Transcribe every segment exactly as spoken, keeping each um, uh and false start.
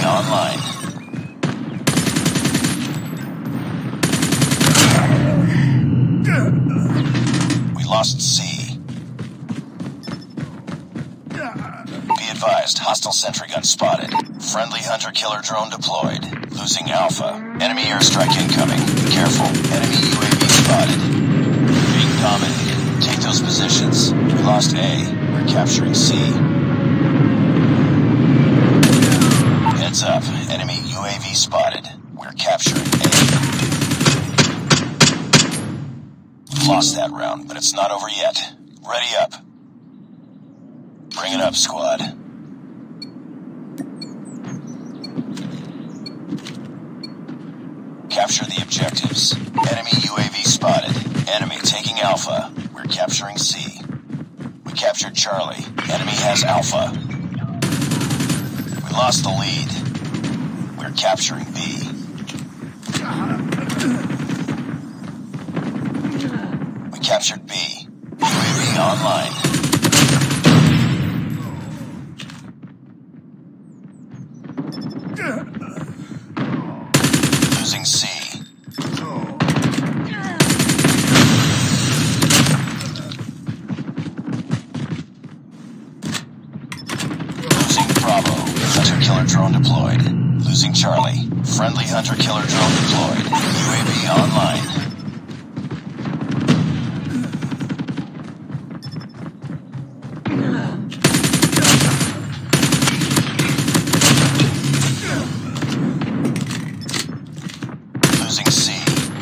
online. We lost C. Be advised, hostile sentry gun spotted. Friendly hunter-killer drone deployed. Losing Alpha. Enemy airstrike incoming. Careful. Enemy U A V spotted. Being dominated. Take those positions. We lost A. We're capturing C. Heads up. Enemy U A V spotted. We're capturing A. We've lost that round, but it's not over yet. Ready up. Bring it up, squad. Capture the objectives. Enemy U A V spotted. Enemy taking Alpha. We're capturing C. We captured Charlie. Enemy has Alpha. We lost the lead. We're capturing B. We captured B. U A V online. Losing C. Losing Bravo. Hunter-killer drone deployed. Losing Charlie. Friendly hunter-killer drone deployed. U A V online. Losing C.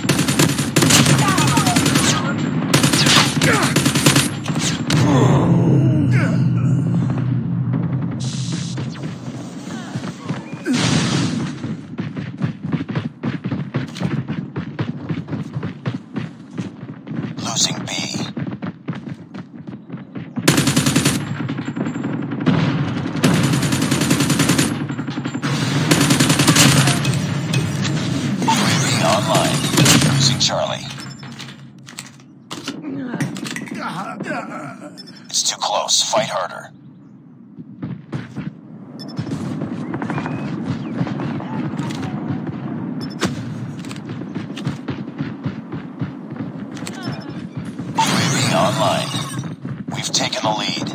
Losing B. U A V online. Losing Charlie. It's too close. Fight harder. U A V online. We've taken the lead.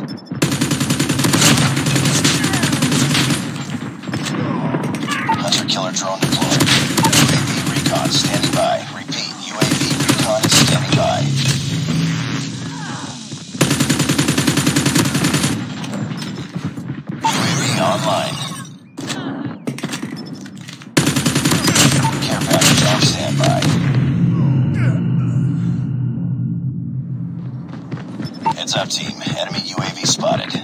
Hunter-killer drone deployed. U A V recon standing by. Repeat, U A V recon is standing by. U A V online. Care package on standby. Heads up, team. Enemy U A V spotted.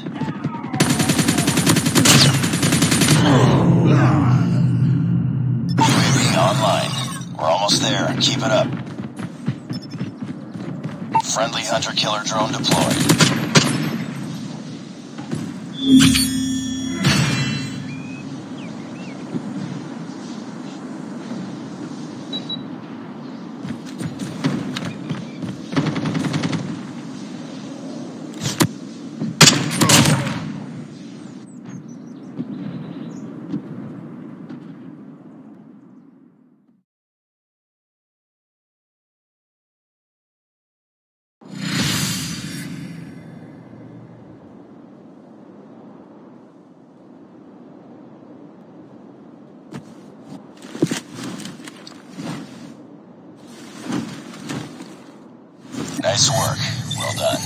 U A V online. We're almost there. Keep it up. Friendly hunter-killer drone deployed. Nice work. Well done.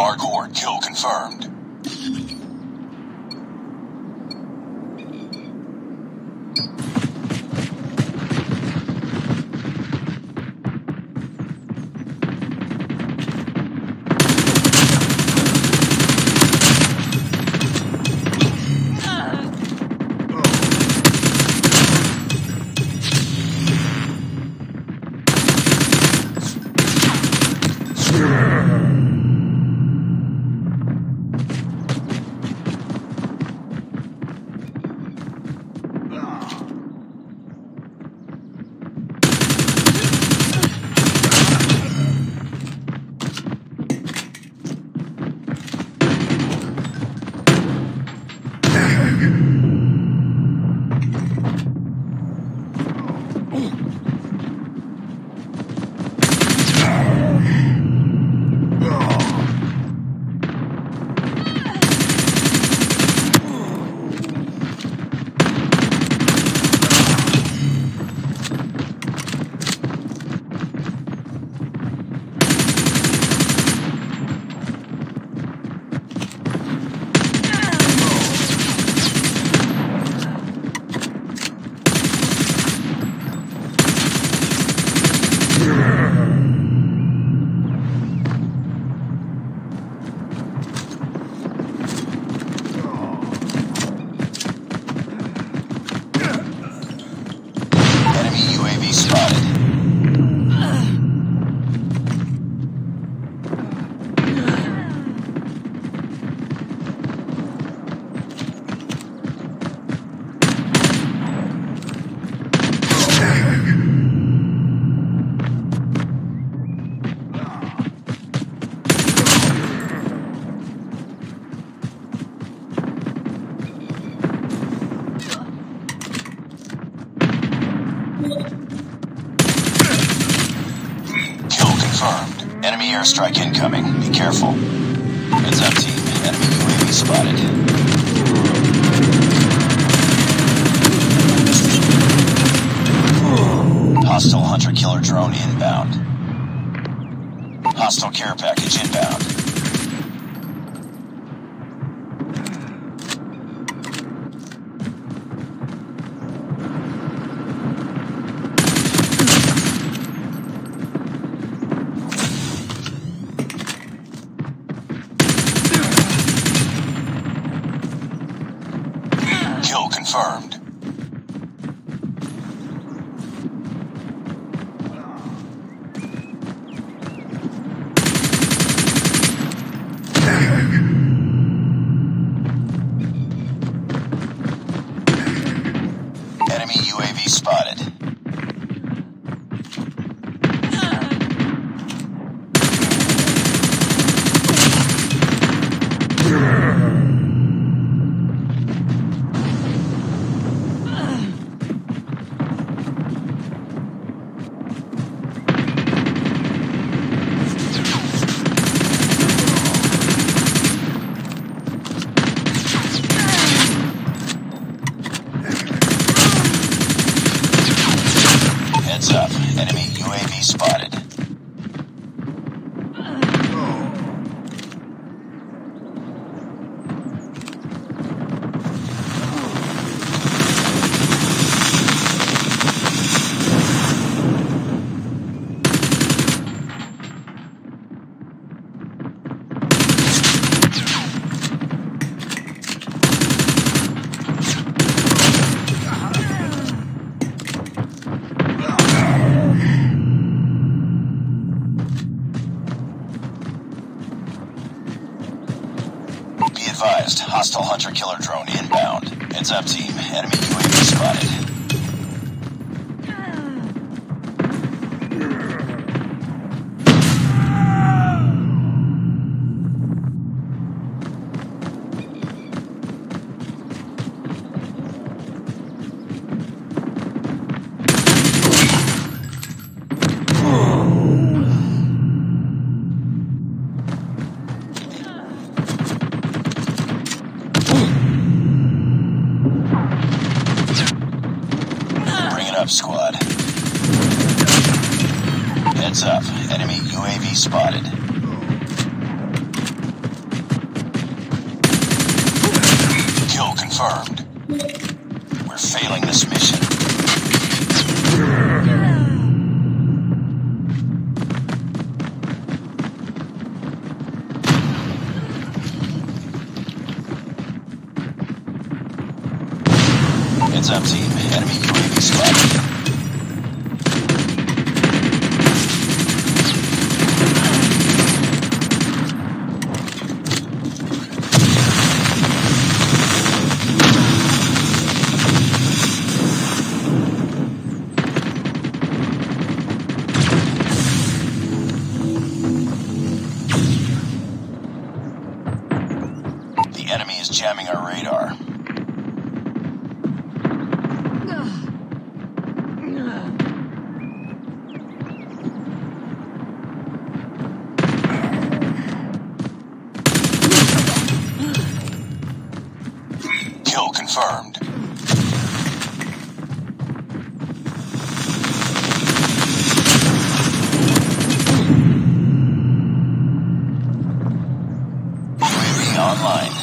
hardcore. Kill confirmed. Enemy airstrike incoming. Be careful. Heads up, team. Enemy U A V spotted. Hostile hunter-killer drone inbound. Hostile care package inbound. Kill confirmed. Enemy U A V spotted. Heads up. Enemy U A V spotted. Advised, hostile hunter-killer drone inbound. Heads up, team. Enemy U A V spotted. Up, squad. Heads up. Enemy U A V spotted. confirmed. We're failing this mission. Heads up, team. Enemy U A V spotted. The enemy is jamming our radar. Kill confirmed. U A V online.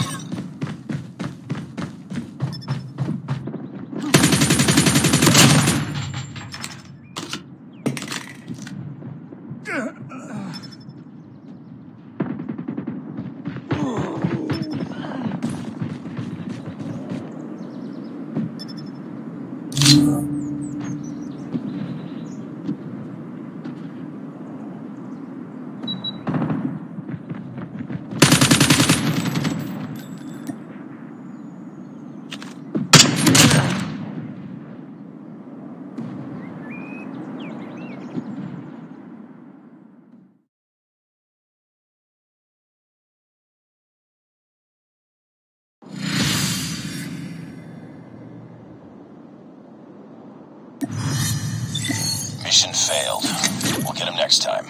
Mission failed. We'll get him next time.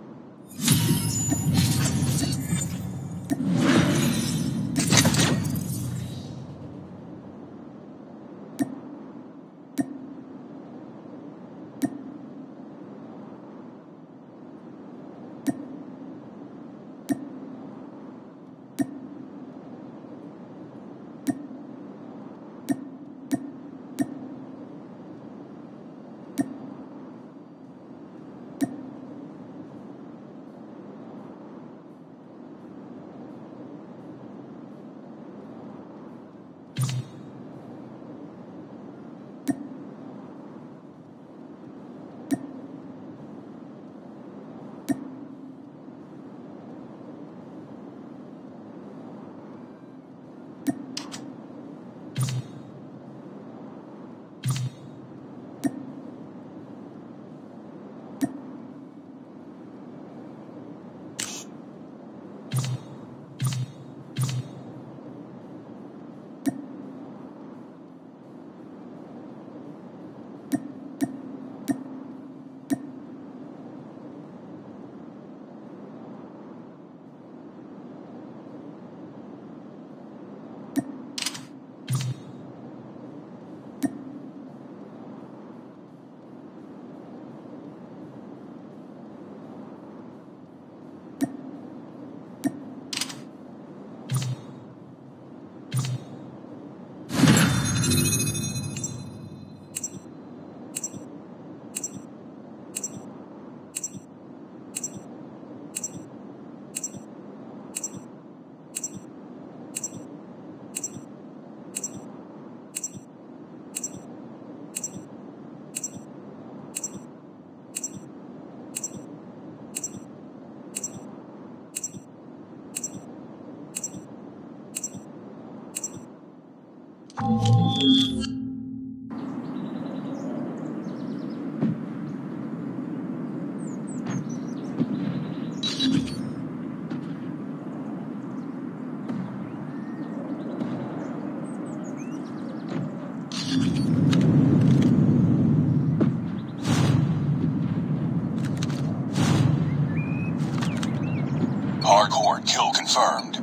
Hardcore kill confirmed.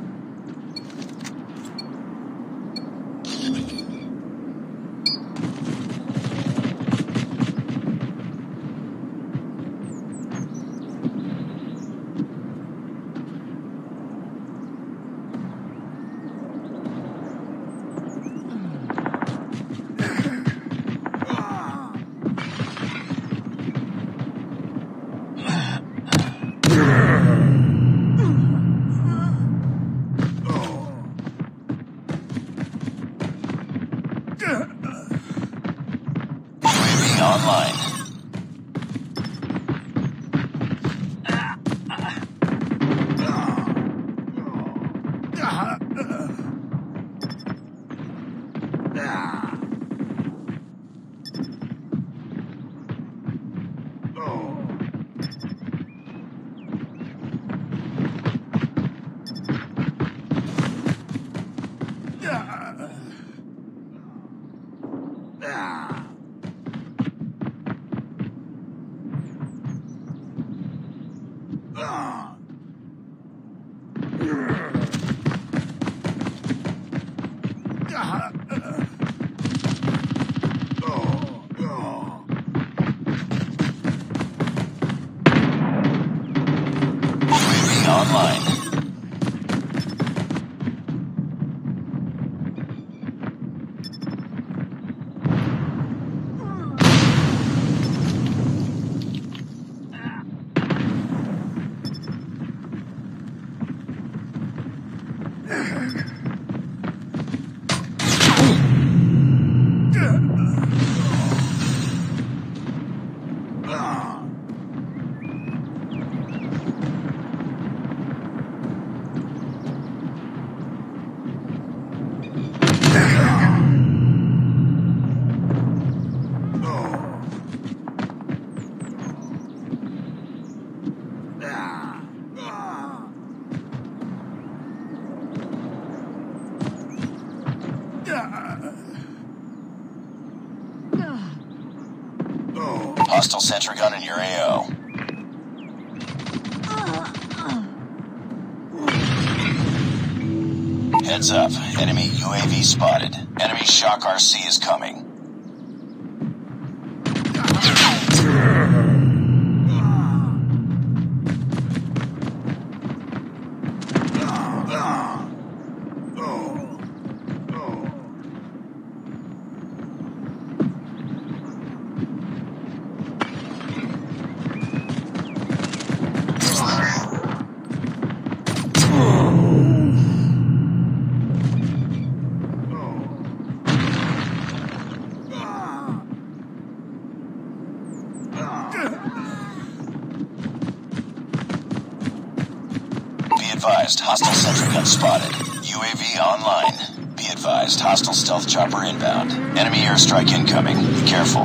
Online. Hostile sentry gun in your A O. Heads up. Enemy U A V spotted. Enemy Shock R C is coming. Advised, hostile sentry gun spotted. U A V online. Be advised, hostile stealth chopper inbound. Enemy airstrike incoming. Be careful.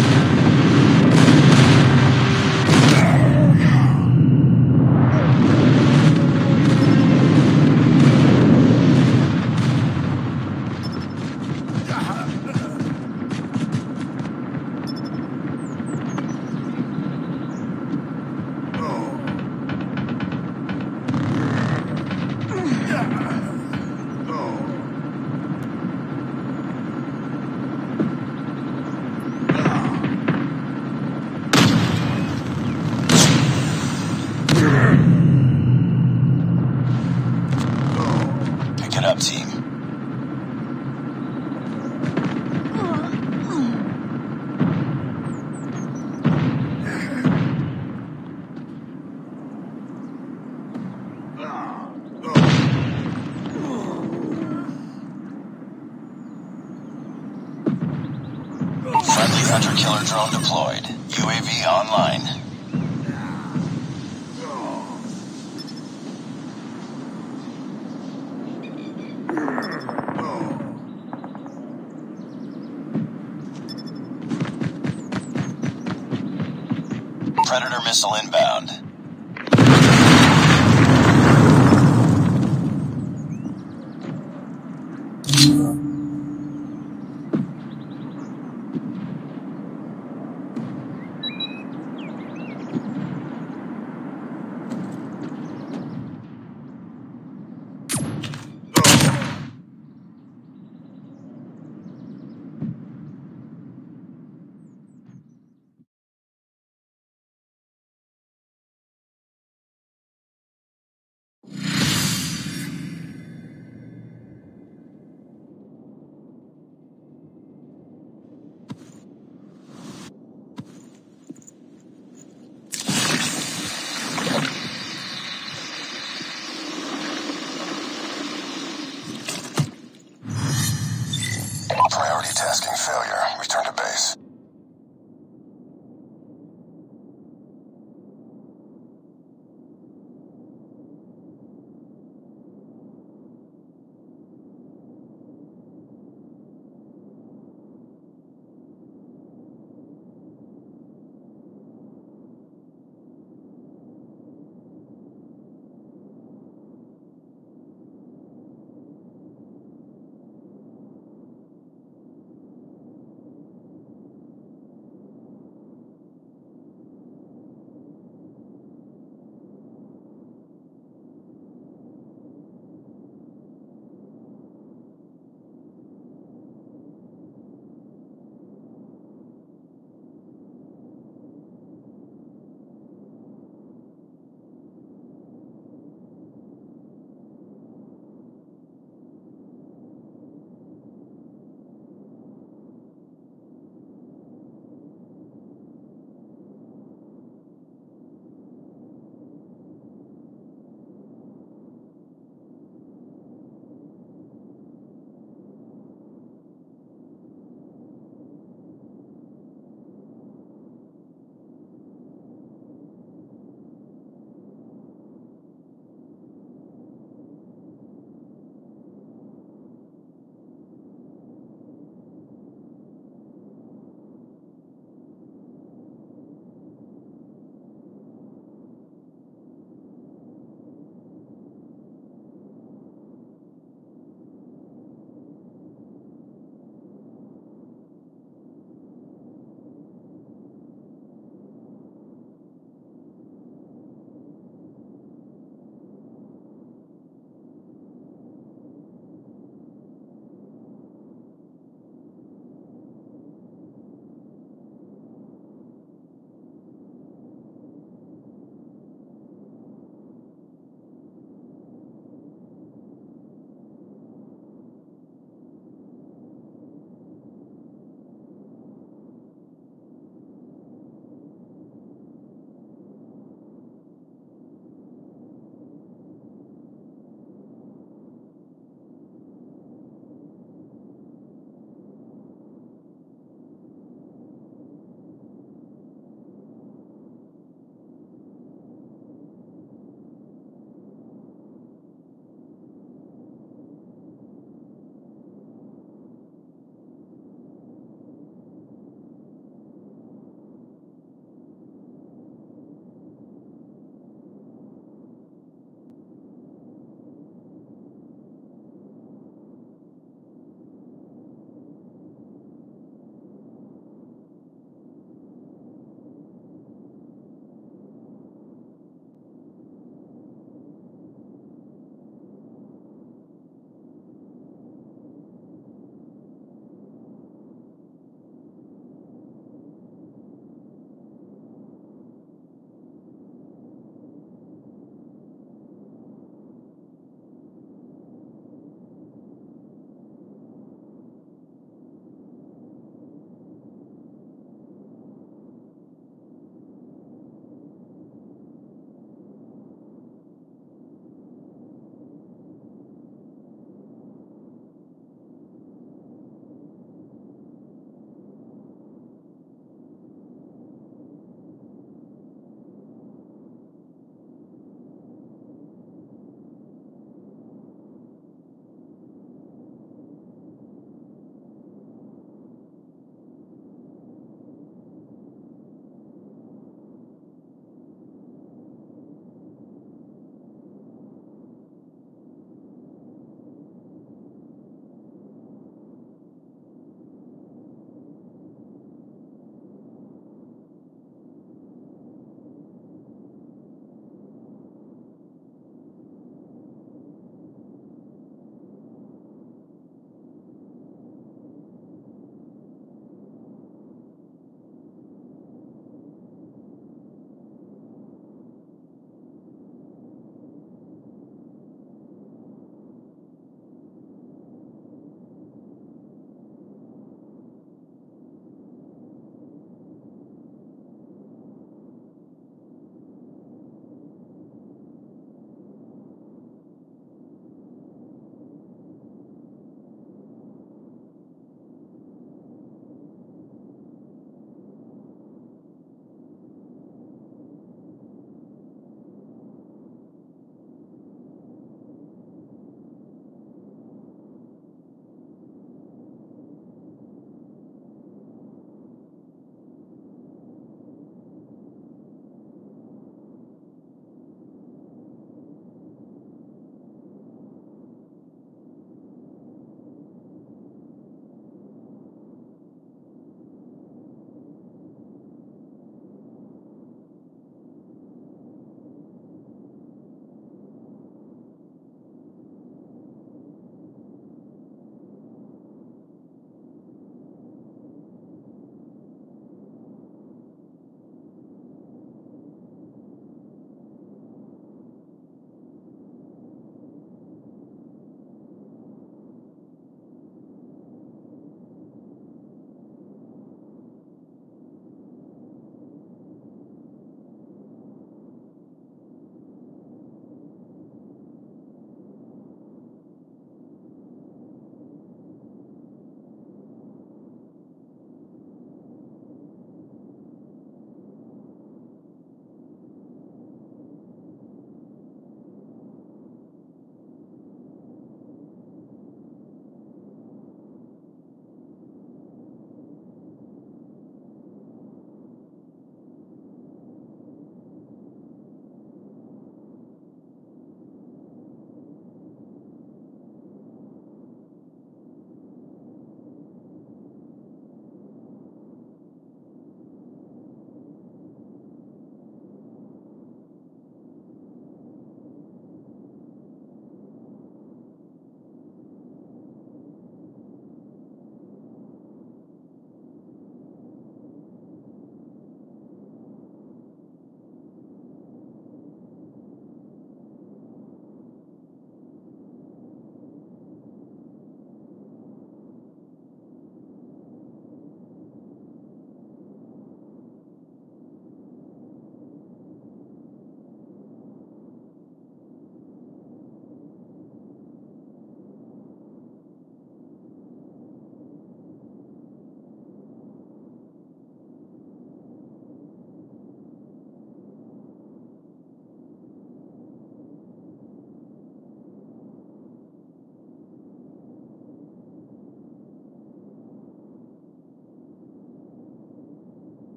Pick it up, team. Friendly hunter-killer drone deployed. U A V online. Predator missile inbound.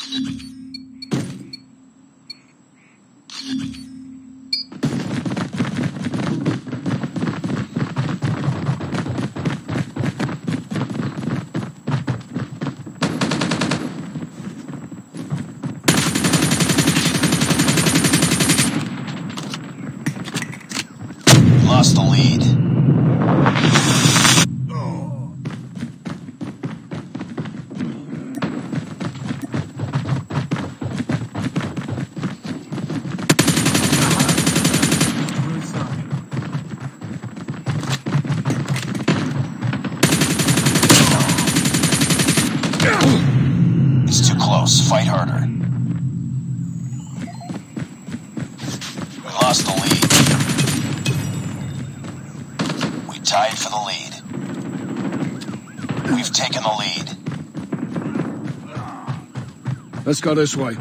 Lost the lead. It's too close. Fight harder. We lost the lead. We tied for the lead. We've taken the lead. Let's go this way.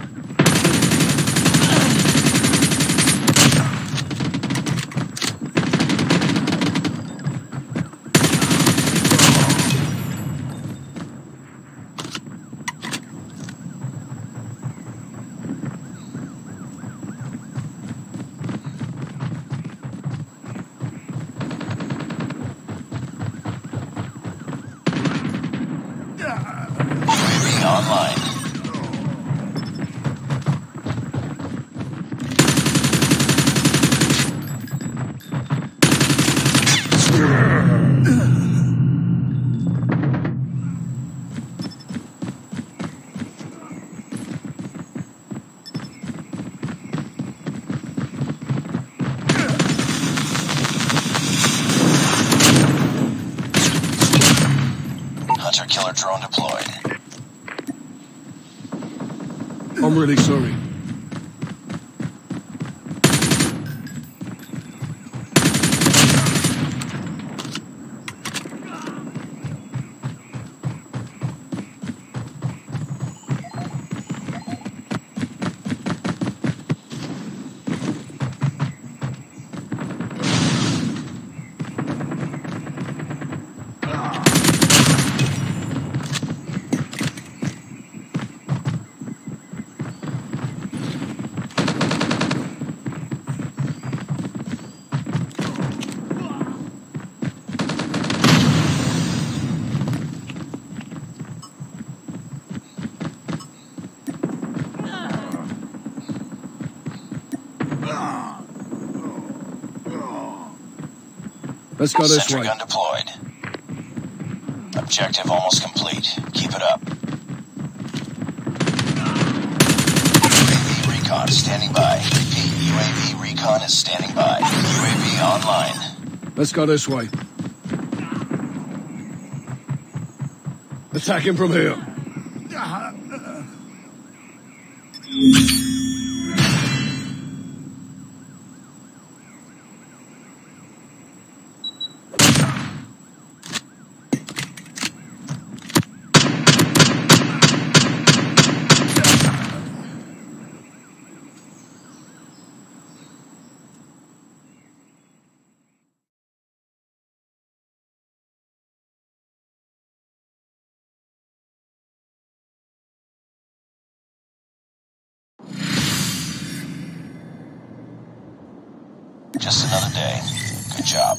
U A V online. Hunter-killer drone deployed. I'm really sorry. Let's go this Sentry way. gun deployed. Objective almost complete. Keep it up. U A V recon standing by. Repeat, U A V recon is standing by. U A V online. Let's go this way. Attack him from here. Just another day. Good job.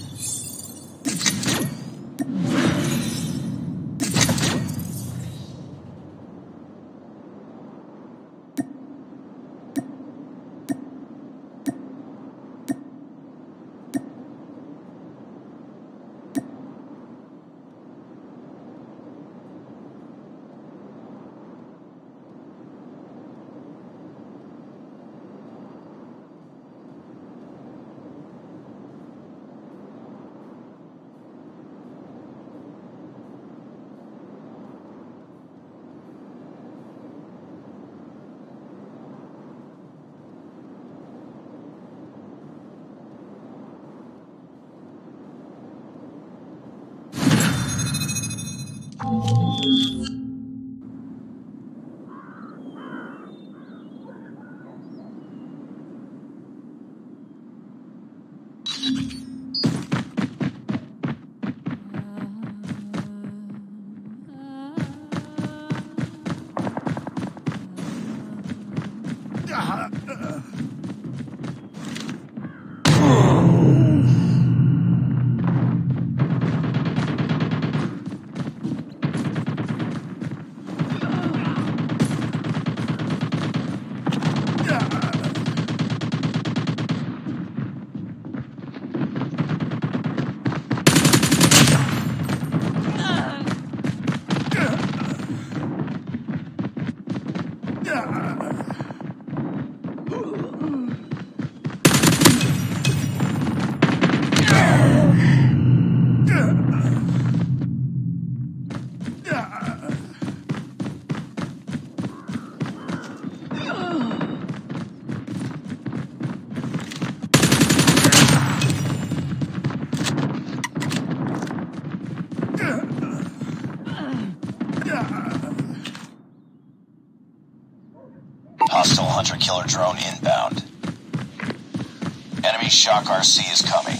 Hostile hunter-killer drone inbound. Enemy Shock R C is coming.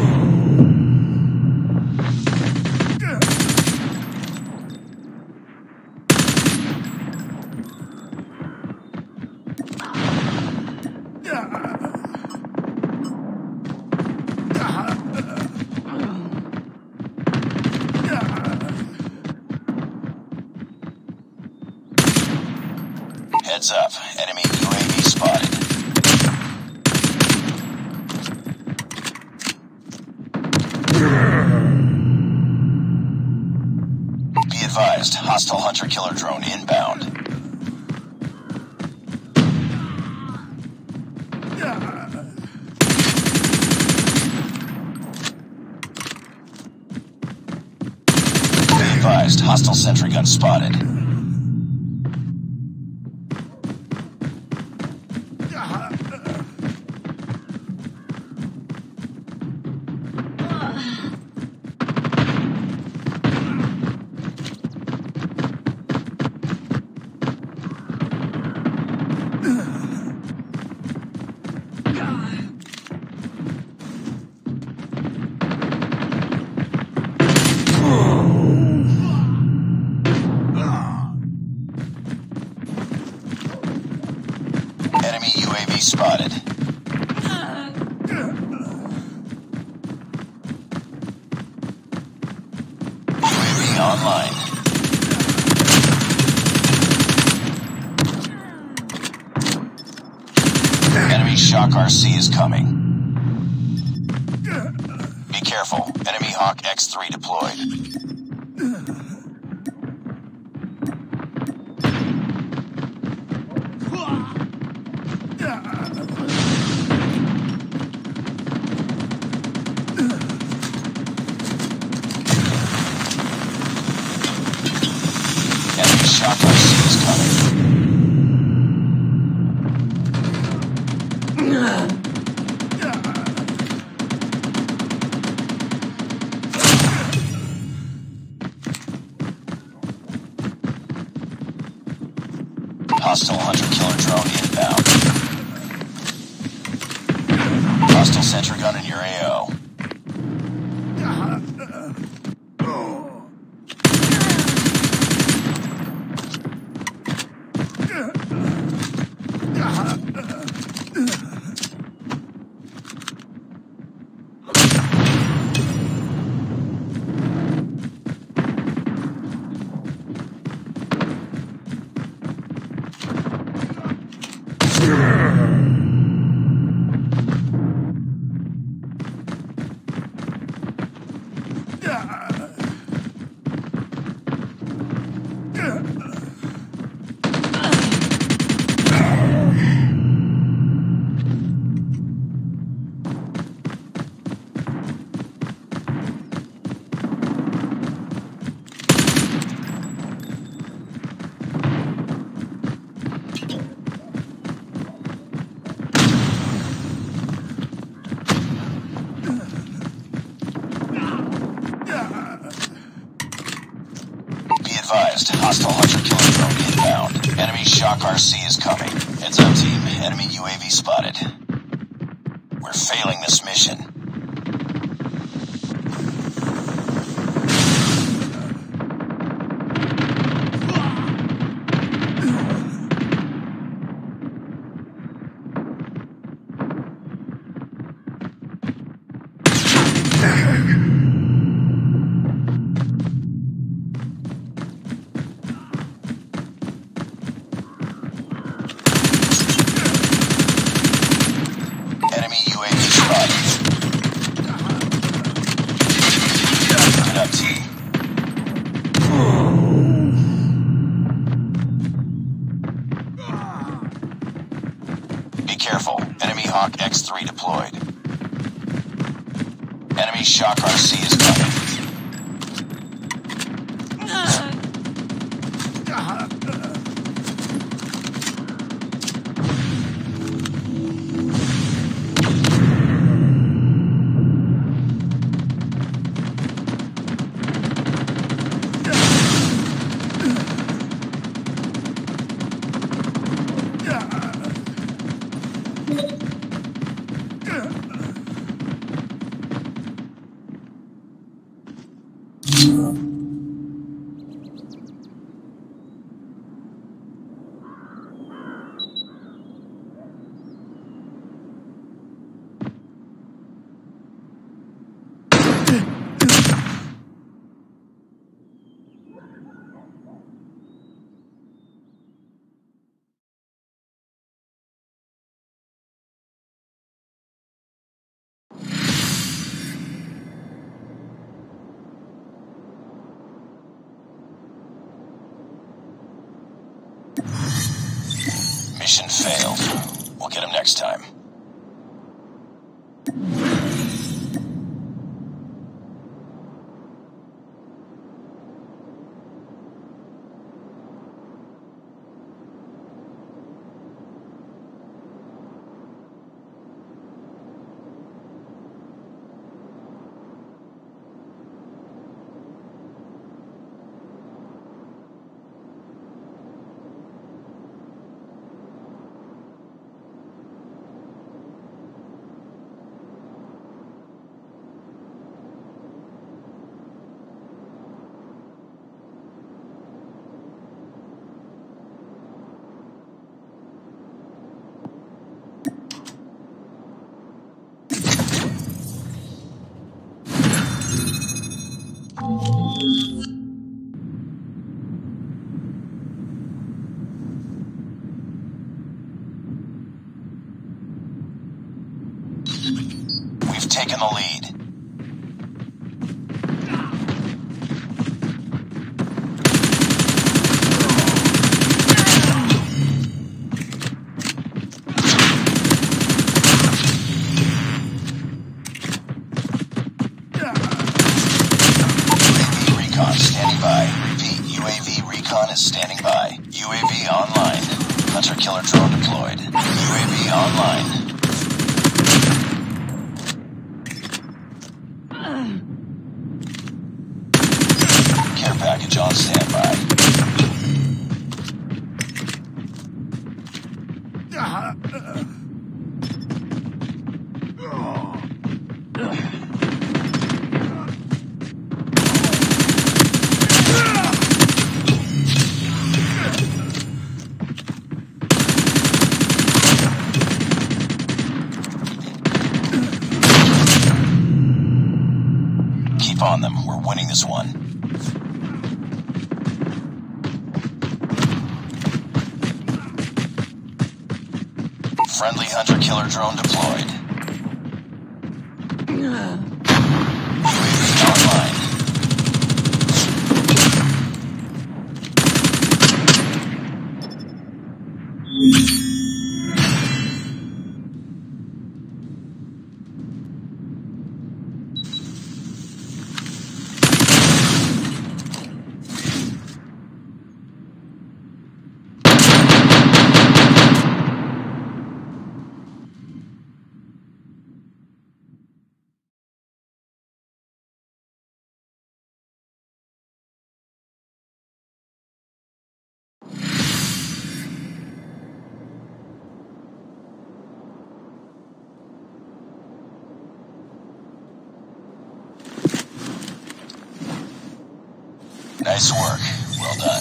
Heads up, enemy U A V spotted. Be advised, hostile hunter-killer drone inbound. Be advised, hostile sentry gun spotted. Enemy U A V spotted. U A V online. Enemy Shock R C is coming. Be careful. Enemy Hawk X three deployed. Enemy Shock R C is coming. Hostile hunter-killer drone inbound. Hostile sentry gun in your A O. Advised, hostile hunter-killer drone inbound. Enemy Shock R C is coming. Heads up, team. Enemy U A V spotted. We're failing this mission. Enemy U A V spotted. Careful, enemy Hawk X three deployed. Enemy Shock R C is coming. Mission failed. We'll get him next time. We've taken the lead. Recon standing by. Repeat, U A V recon is standing by. U A V online. Hunter-killer drone deployed. U A V online. Care package on standby. Keep on them. We're winning this one. Friendly hunter-killer drone deployed. U A V online. Nice work. Well done.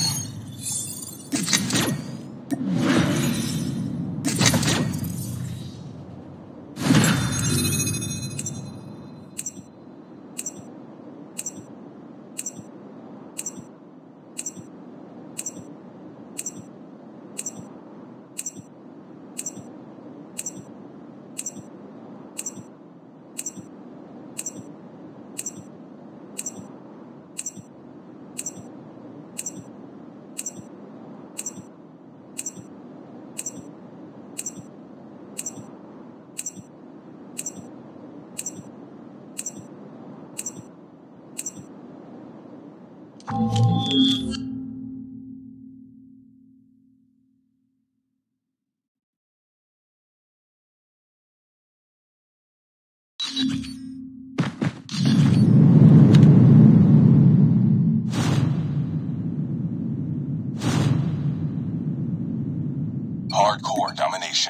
Hardcore domination.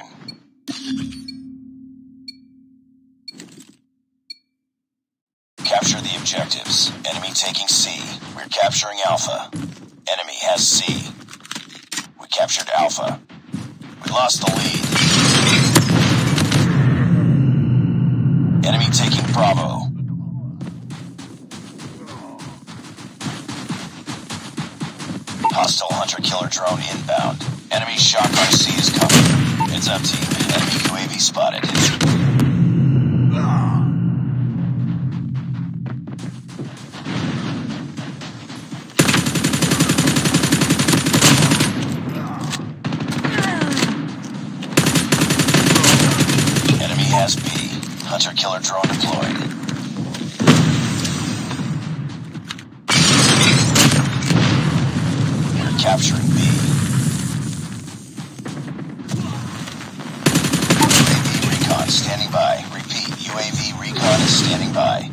Capture the objectives. Enemy taking C. We're capturing Alpha. Enemy has C. We captured Alpha. We lost the lead. Enemy taking Bravo. Hostile hunter-killer drone inbound. Enemy Shock R C is coming. Heads up, team. Enemy U A V spotted. Enemy has B. Hunter-killer drone deployed. We're capturing B. Standing by. Repeat, U A V recon is standing by.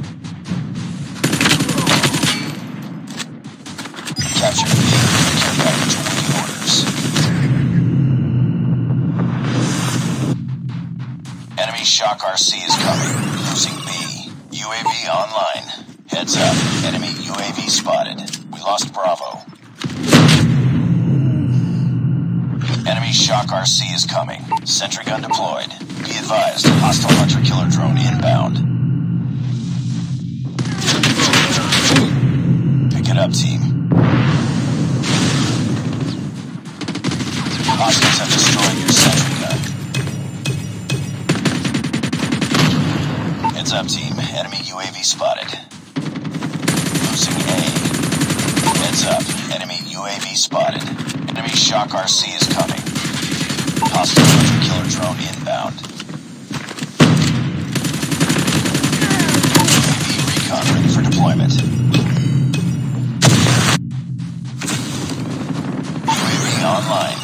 Capture B. Care package awaiting orders. Enemy Shock R C is coming. Losing B. U A V online. Heads up. Enemy U A V spotted. We lost Bravo. Enemy Shock R C is coming. Sentry gun deployed. Be advised, hostile hunter-killer drone inbound. Pick it up, team. Hostiles have destroyed your sentry gun. Heads up, team. Enemy U A V spotted. Losing A. Heads up. Enemy U A V spotted. Enemy Shock R C is coming. Hostile hunter-killer drone inbound. Ready for deployment. U A V online.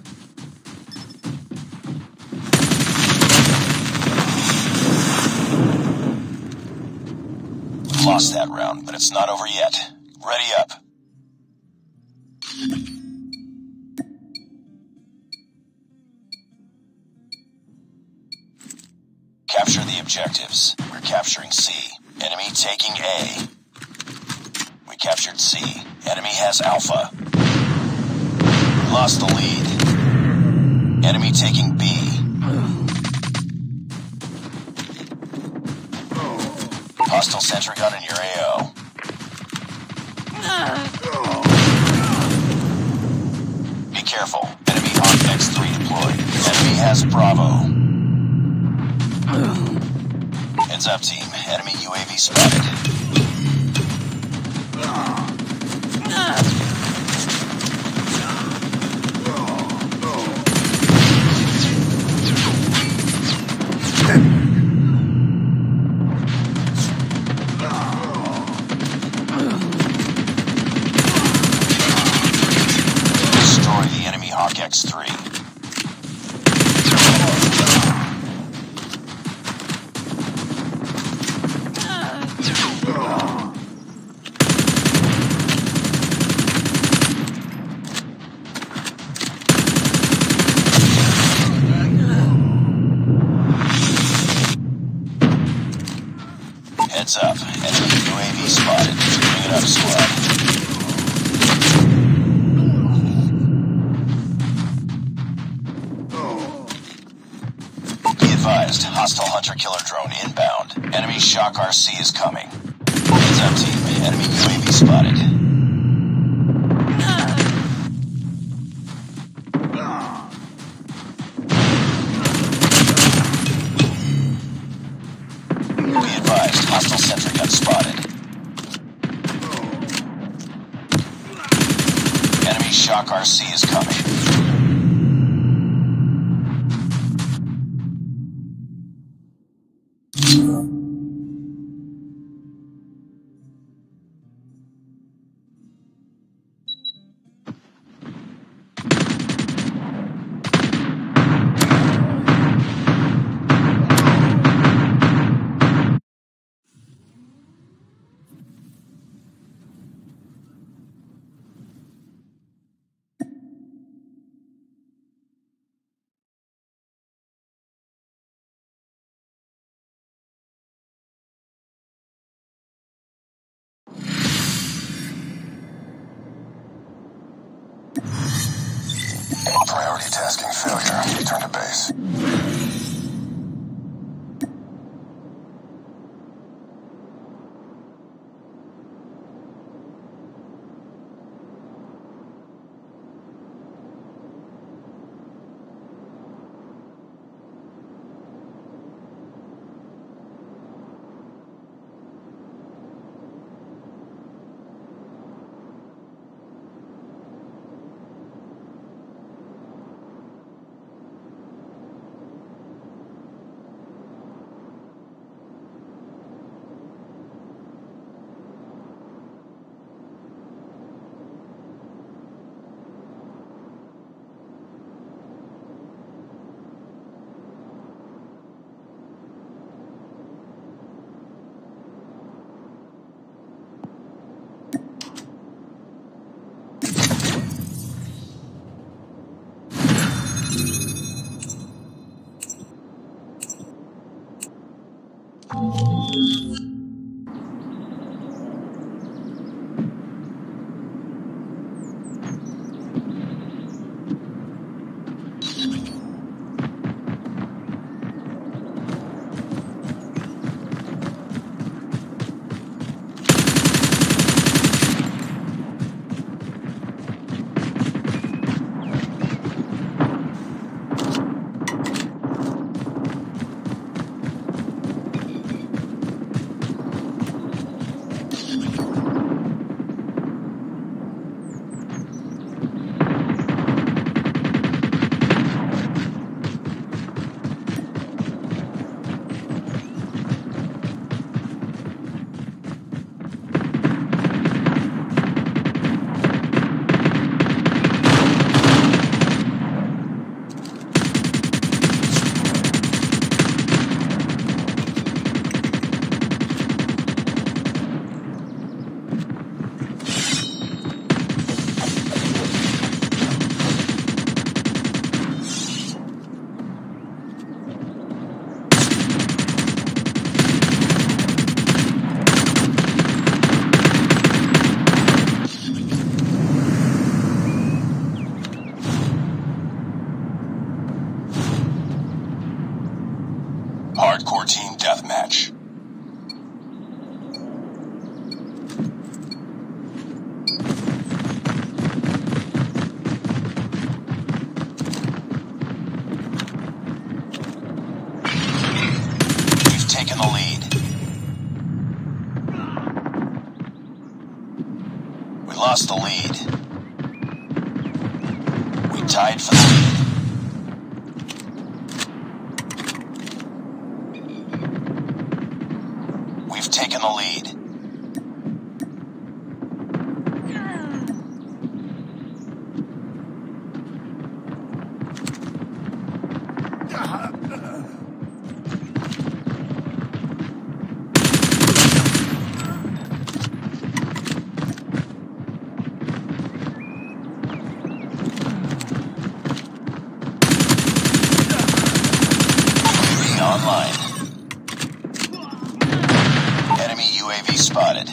We lost that round, but it's not over yet. Ready up. Capture the objectives. We're capturing C. Enemy taking A. We captured C. Enemy has Alpha. We lost the lead. Enemy taking B. Hostile sentry gun in your A O. Be careful. Enemy Hawk X three deployed. Enemy has Bravo. Heads up, team. Enemy U A V spotted. Destroy the enemy Hawk X three. Heads up. Enemy U A V spotted. Bring it up, squad. Be advised, hostile hunter-killer drone inbound. Enemy Shock R C is coming. Heads up, team. Enemy U A V spotted. Hostile sentry gun spotted. Enemy Shock R C is coming. Priority tasking failure. Return to base. Hardcore team deathmatch. We've taken the lead. We lost the lead. We tied for the lead. We've taken the lead. Online. Enemy U A V spotted.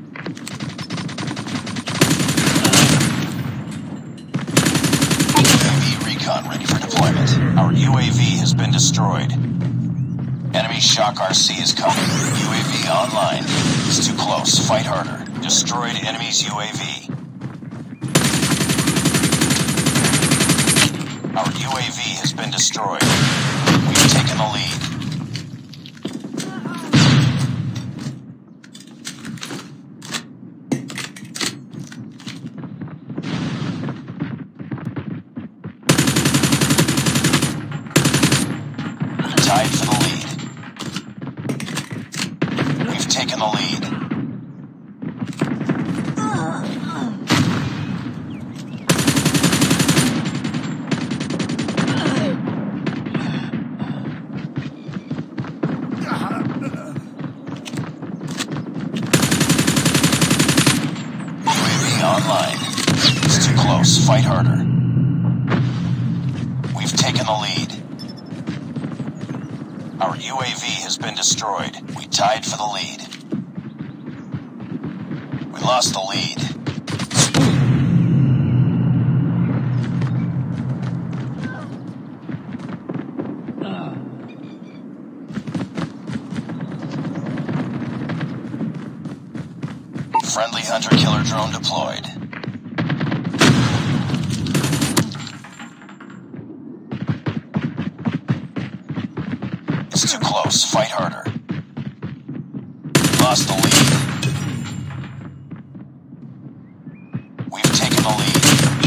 U A V recon ready for deployment. Our U A V has been destroyed. Enemy Shock R C is coming. U A V online. It's too close. Fight harder. Destroyed enemy's U A V. Our U A V has been destroyed. We've taken the lead. Tied for the lead. We've taken the lead. U A V online. It's too close. Fight harder. We've taken the lead. Our U A V has been destroyed. We tied for the lead. We lost the lead. Friendly hunter-killer drone deployed. It's too close. Fight harder. Lost the lead. We've taken the lead.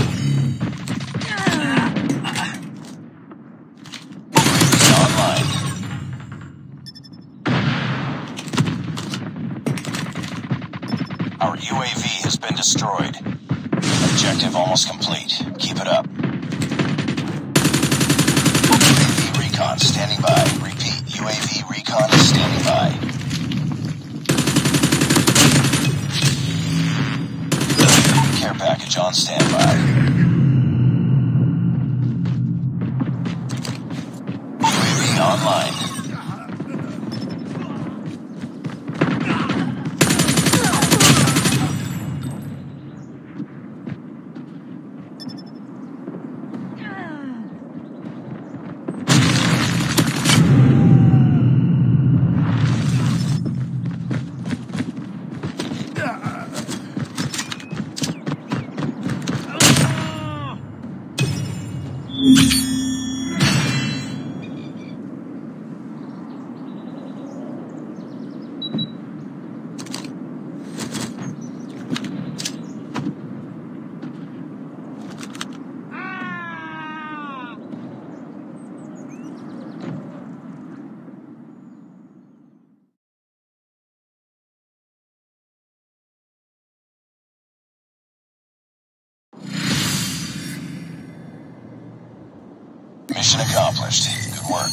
U A V online. Our U A V has been destroyed. Objective almost complete. Keep it up. U A V recon standing by. Repeat, U A V recon is standing by. Care package on standby. U A V online. Mission accomplished. Good work.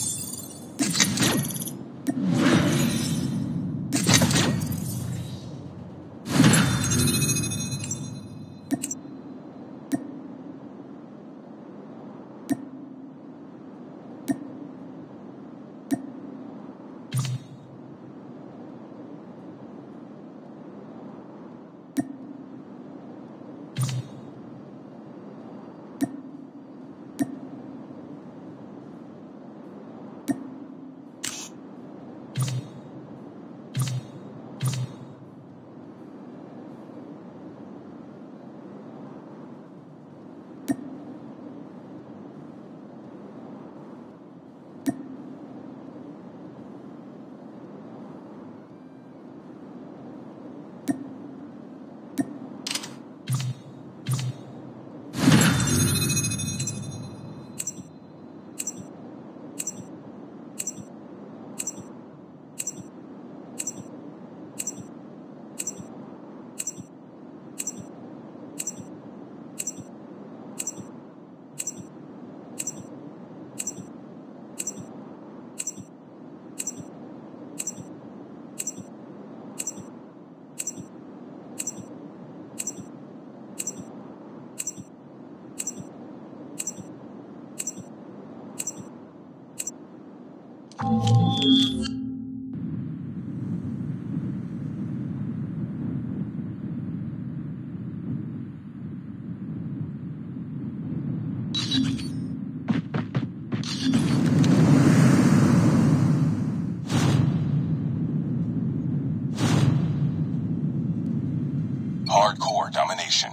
Hardcore domination.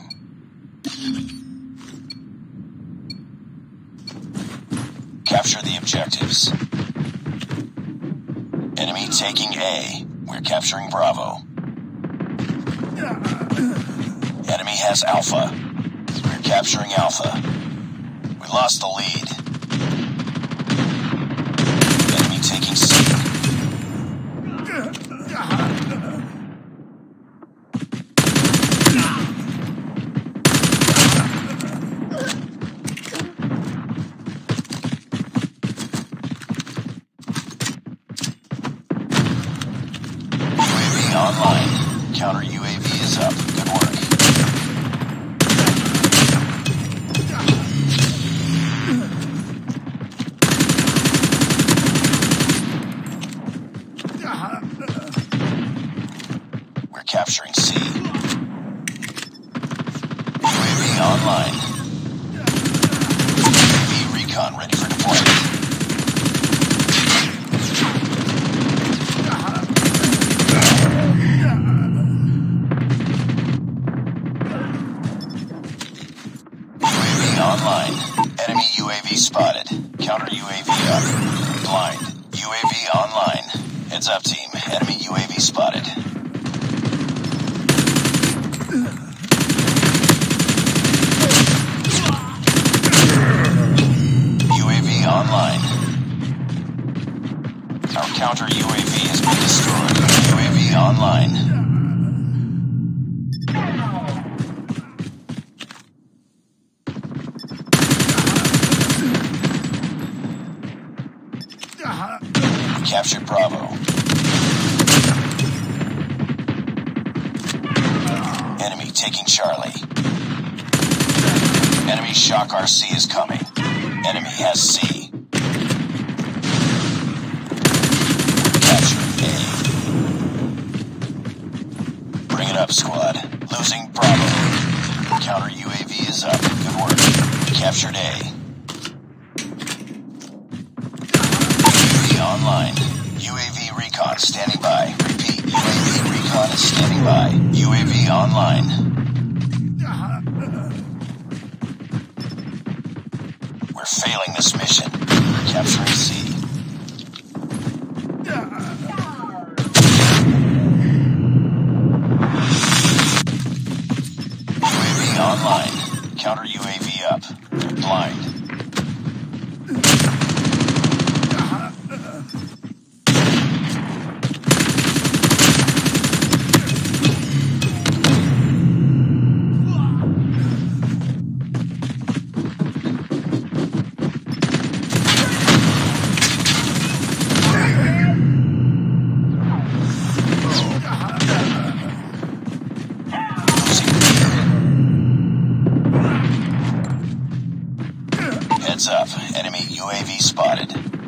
Capture the objectives. Enemy taking A. We're capturing Bravo. Enemy has Alpha. We're capturing Alpha. We lost the lead. Enemy taking C. Online. Counter U A V is up. Good work. We're capturing C. U A V online. U A V recon ready for deployment. Yeah. V spotted. Counter U A V up. Blind. U A V online. Heads up, team. Enemy U A V spotted. U A V online. Our counter U A V has been destroyed. U A V online. Captured Bravo. Enemy taking Charlie. Enemy Shock R C is coming. Enemy has C. Captured A. Bring it up, squad. Losing Bravo. Counter U A V is up. Good work. Captured A. Online. U A V recon standing by. Repeat, U A V recon is standing by. U A V online. We're failing this mission. Capturing C. U A V online. Counter U A V up. Blind. Heads up. Enemy U A V spotted.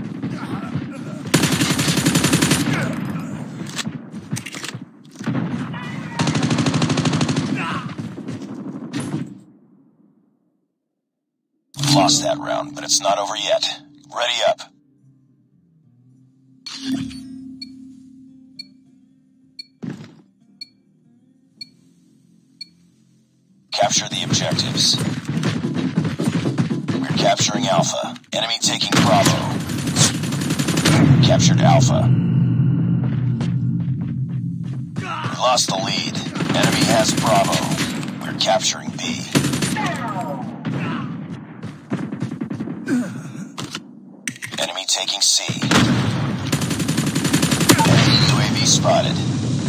Lost that round, but it's not over yet. Ready up. Capture the objectives. Capturing Alpha. Enemy taking Bravo. Captured Alpha. We lost the lead. Enemy has Bravo. We're capturing B. Enemy taking C. Enemy U A V spotted.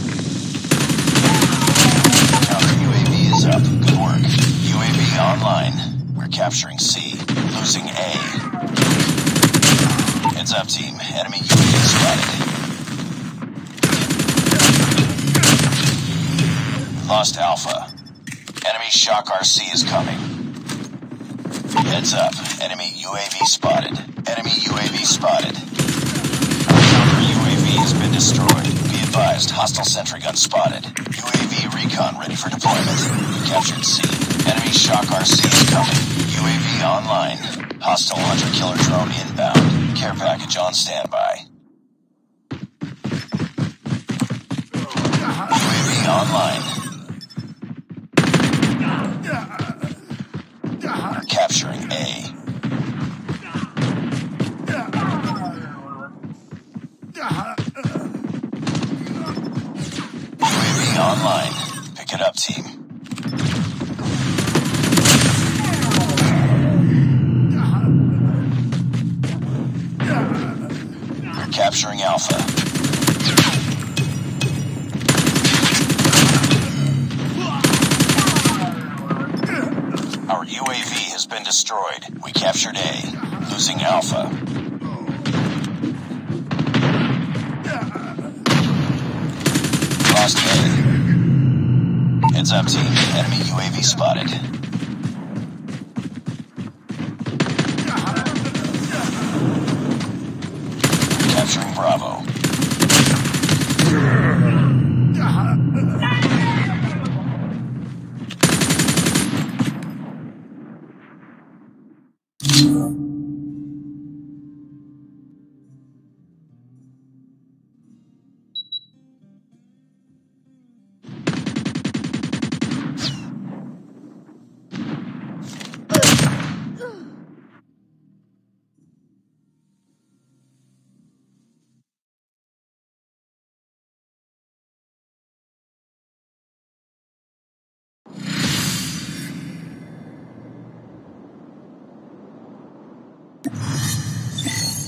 Counter U A V is up. Good work. U A V online. We're capturing C. Losing A. Heads up, team. Enemy U A V spotted. Lost Alpha. Enemy Shock R C is coming. Heads up. Enemy U A V spotted. Enemy U A V spotted. Counter U A V has been destroyed. Be advised, hostile sentry gun spotted. U A V recon ready for deployment. We captured C. Enemy Shock R C is coming. U A V online. Hostile hunter-killer drone inbound. Care package on standby. U A V online. Capturing A. U A V online. Pick it up, team. Capturing Alpha. Our U A V has been destroyed. We captured A. Losing Alpha. Lost A. Heads up, team. Enemy U A V spotted. Capturing Bravo.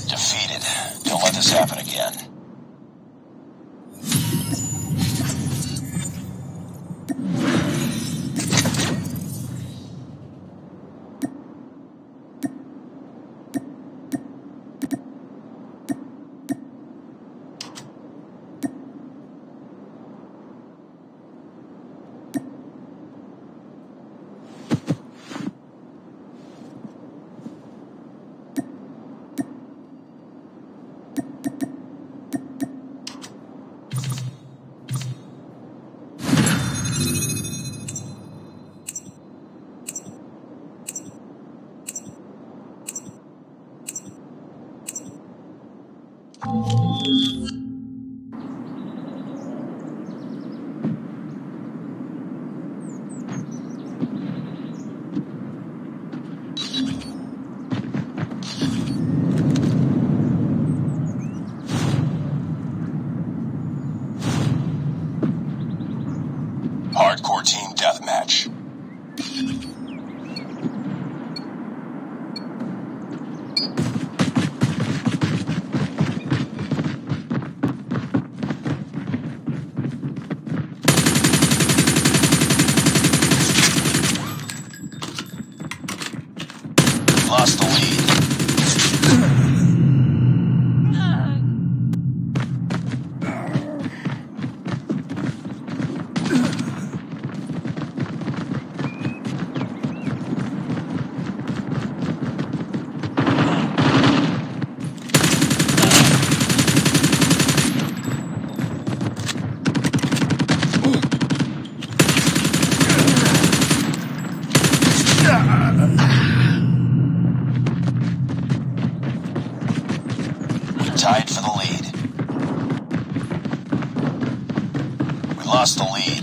Defeated. Don't let this happen again. Hardcore team deathmatch. Lost the lead. Tied for the lead. We lost the lead.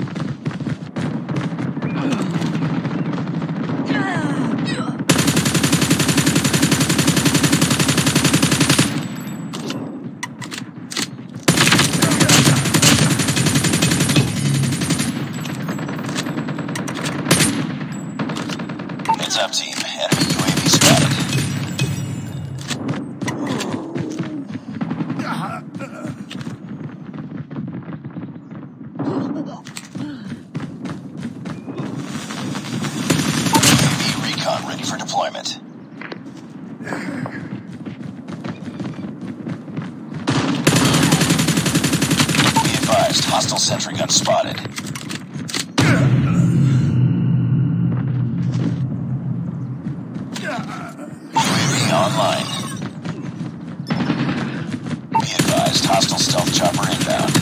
Heads up, team. Enemy U A V spotted. Ready for deployment. Be advised, hostile sentry gun spotted. U A V online. Be advised, hostile stealth chopper inbound.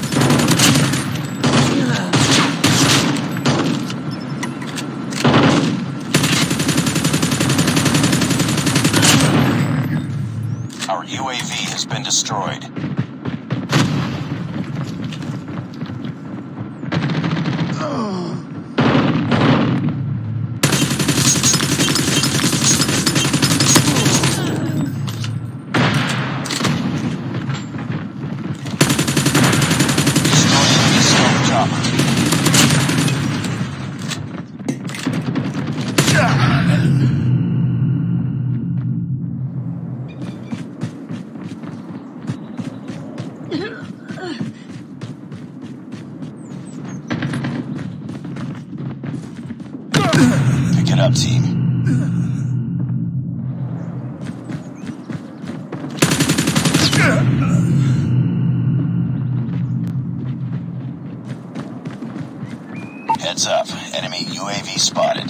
Our U A V has been destroyed. Destroying the stealth chopper. Pick it up, team. Heads up. Enemy U A V spotted.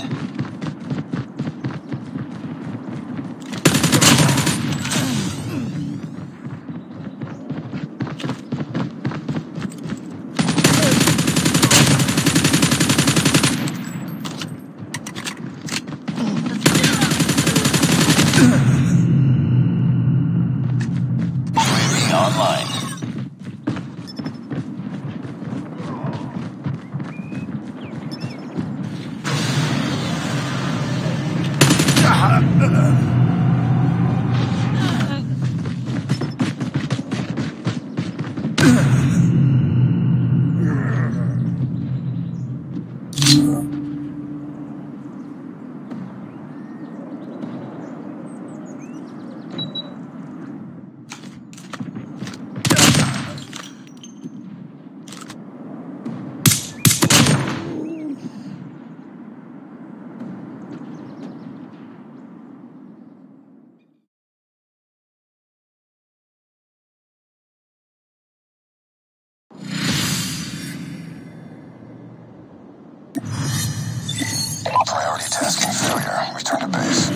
U A V online. Return to base.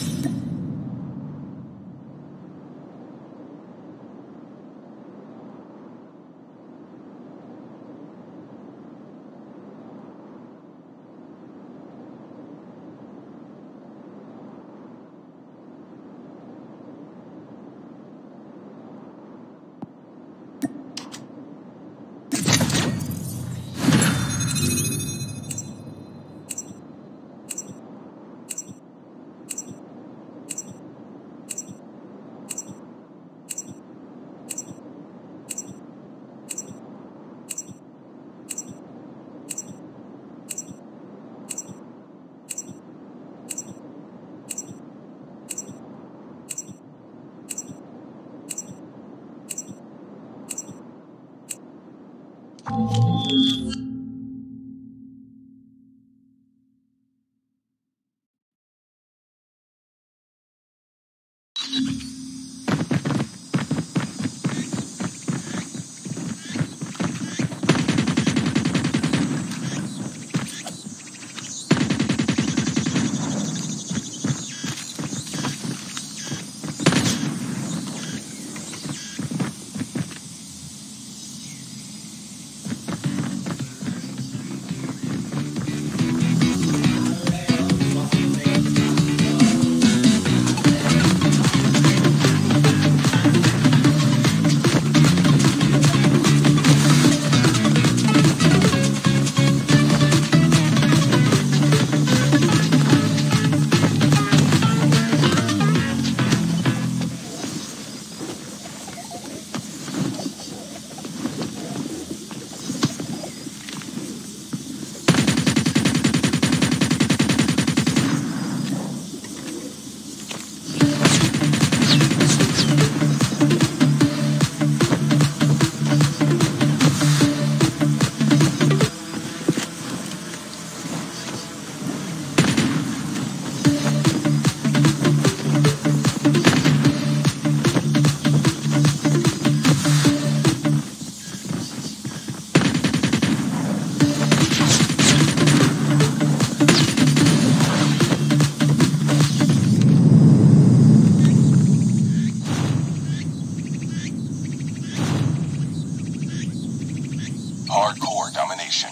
Hardcore domination.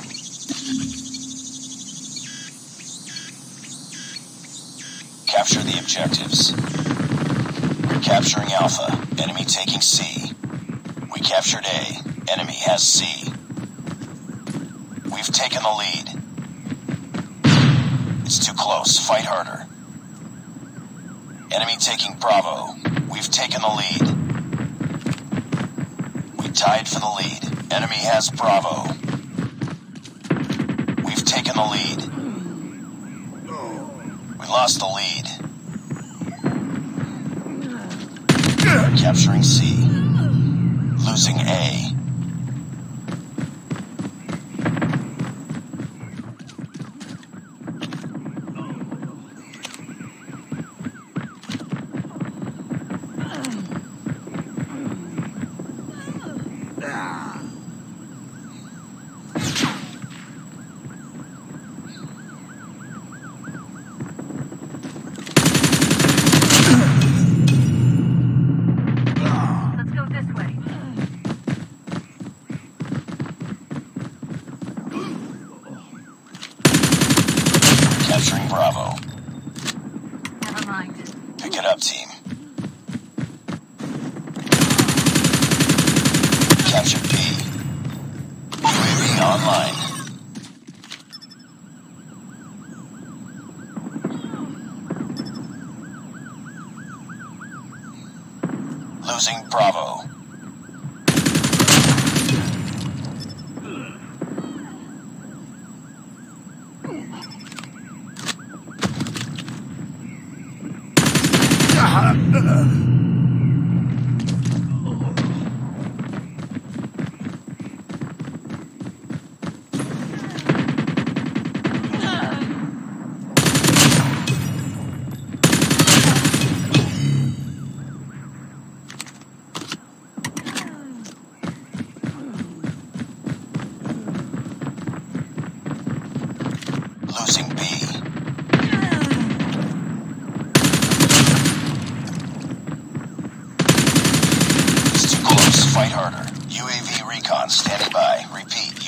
Capture the objectives. We're capturing Alpha. Enemy taking C. We captured A. Enemy has C. We've taken the lead. It's too close. Fight harder. Enemy taking Bravo. We've taken the lead. We tied for the lead. Enemy has Bravo. We've taken the lead. We lost the lead. We're capturing C. Losing A. Capturing Bravo. Never mind. Pick it up, team. Captured B. U A V online. Losing Bravo. Losing B.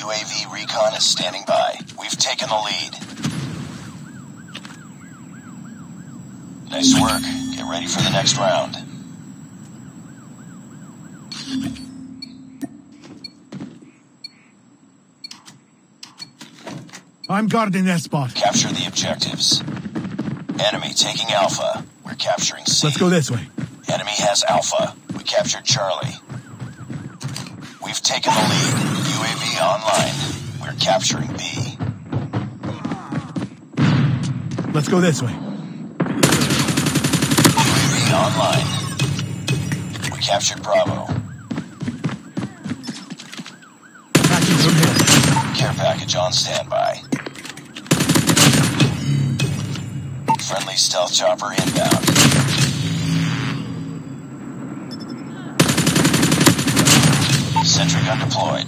U A V recon is standing by. We've taken the lead. Nice work. Get ready for the next round. I'm guarding that spot. Capture the objectives. Enemy taking Alpha. We're capturing C. Let's go this way. Enemy has Alpha. We captured Charlie. We've taken the lead. U A V online. We're capturing B. Let's go this way. U A V online. We captured Bravo. Attacking from here. Care package on standby. Friendly stealth chopper inbound. Sentry gun deployed.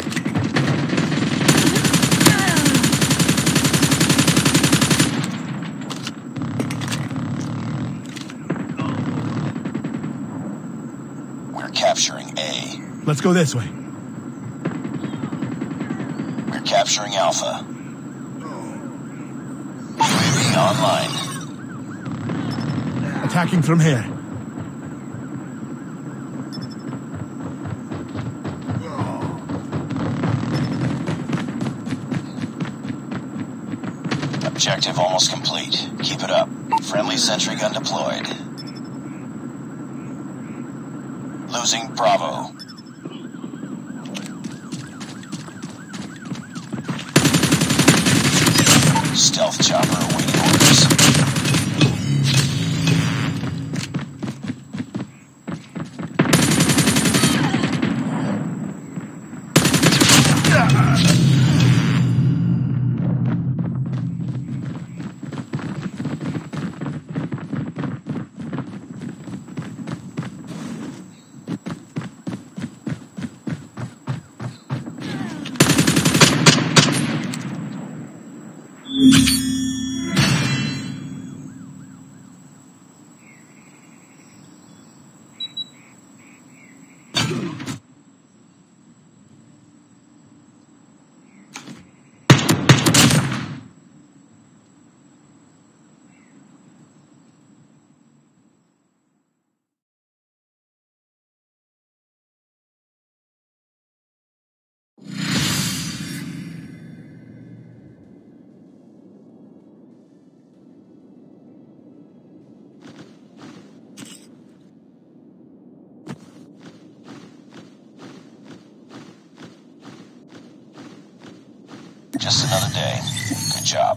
We're capturing A. Let's go this way. We're capturing Alpha. U A V online. Attacking from here. Objective almost complete. Keep it up. Friendly sentry gun deployed. Losing Bravo. Stealth chopper awaiting orders. Just another day. Good job.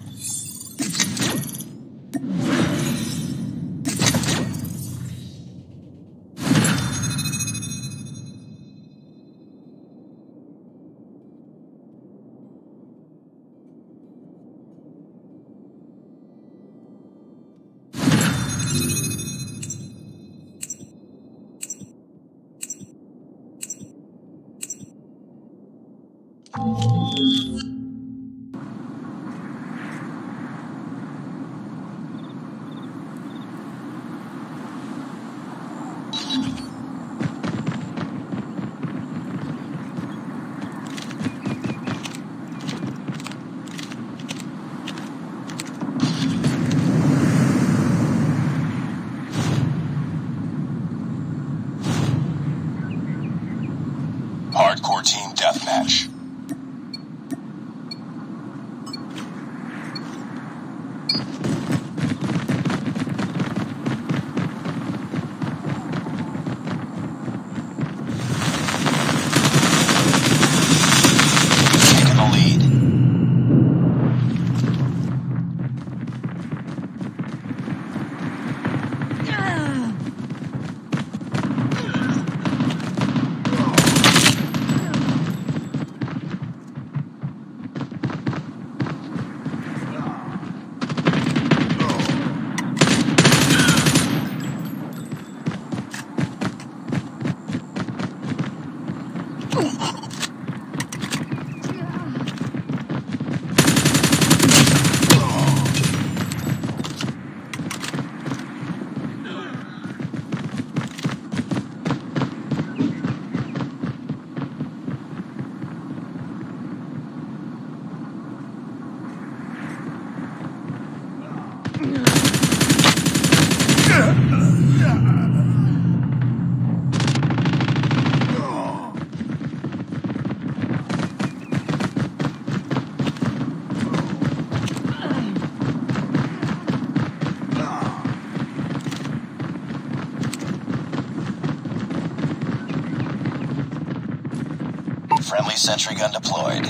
Friendly sentry gun deployed.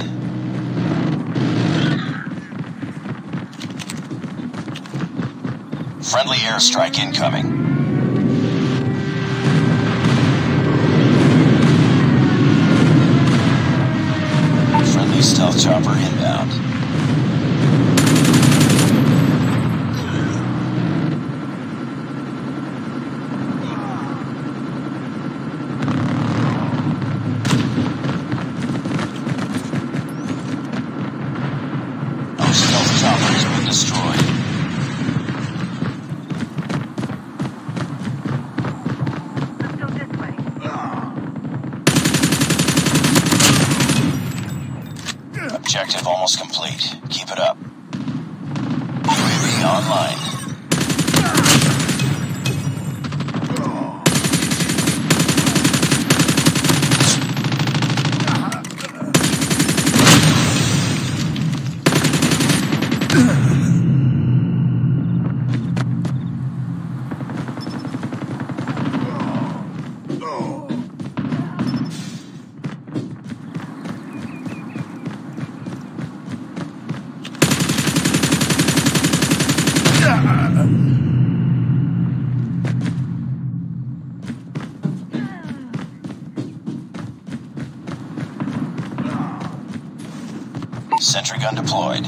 Friendly airstrike incoming. Friendly stealth chopper inbound. Our stealth chopper has been destroyed. Let's go this way. Objective almost complete. Keep it up. U A V online. Sentry gun deployed.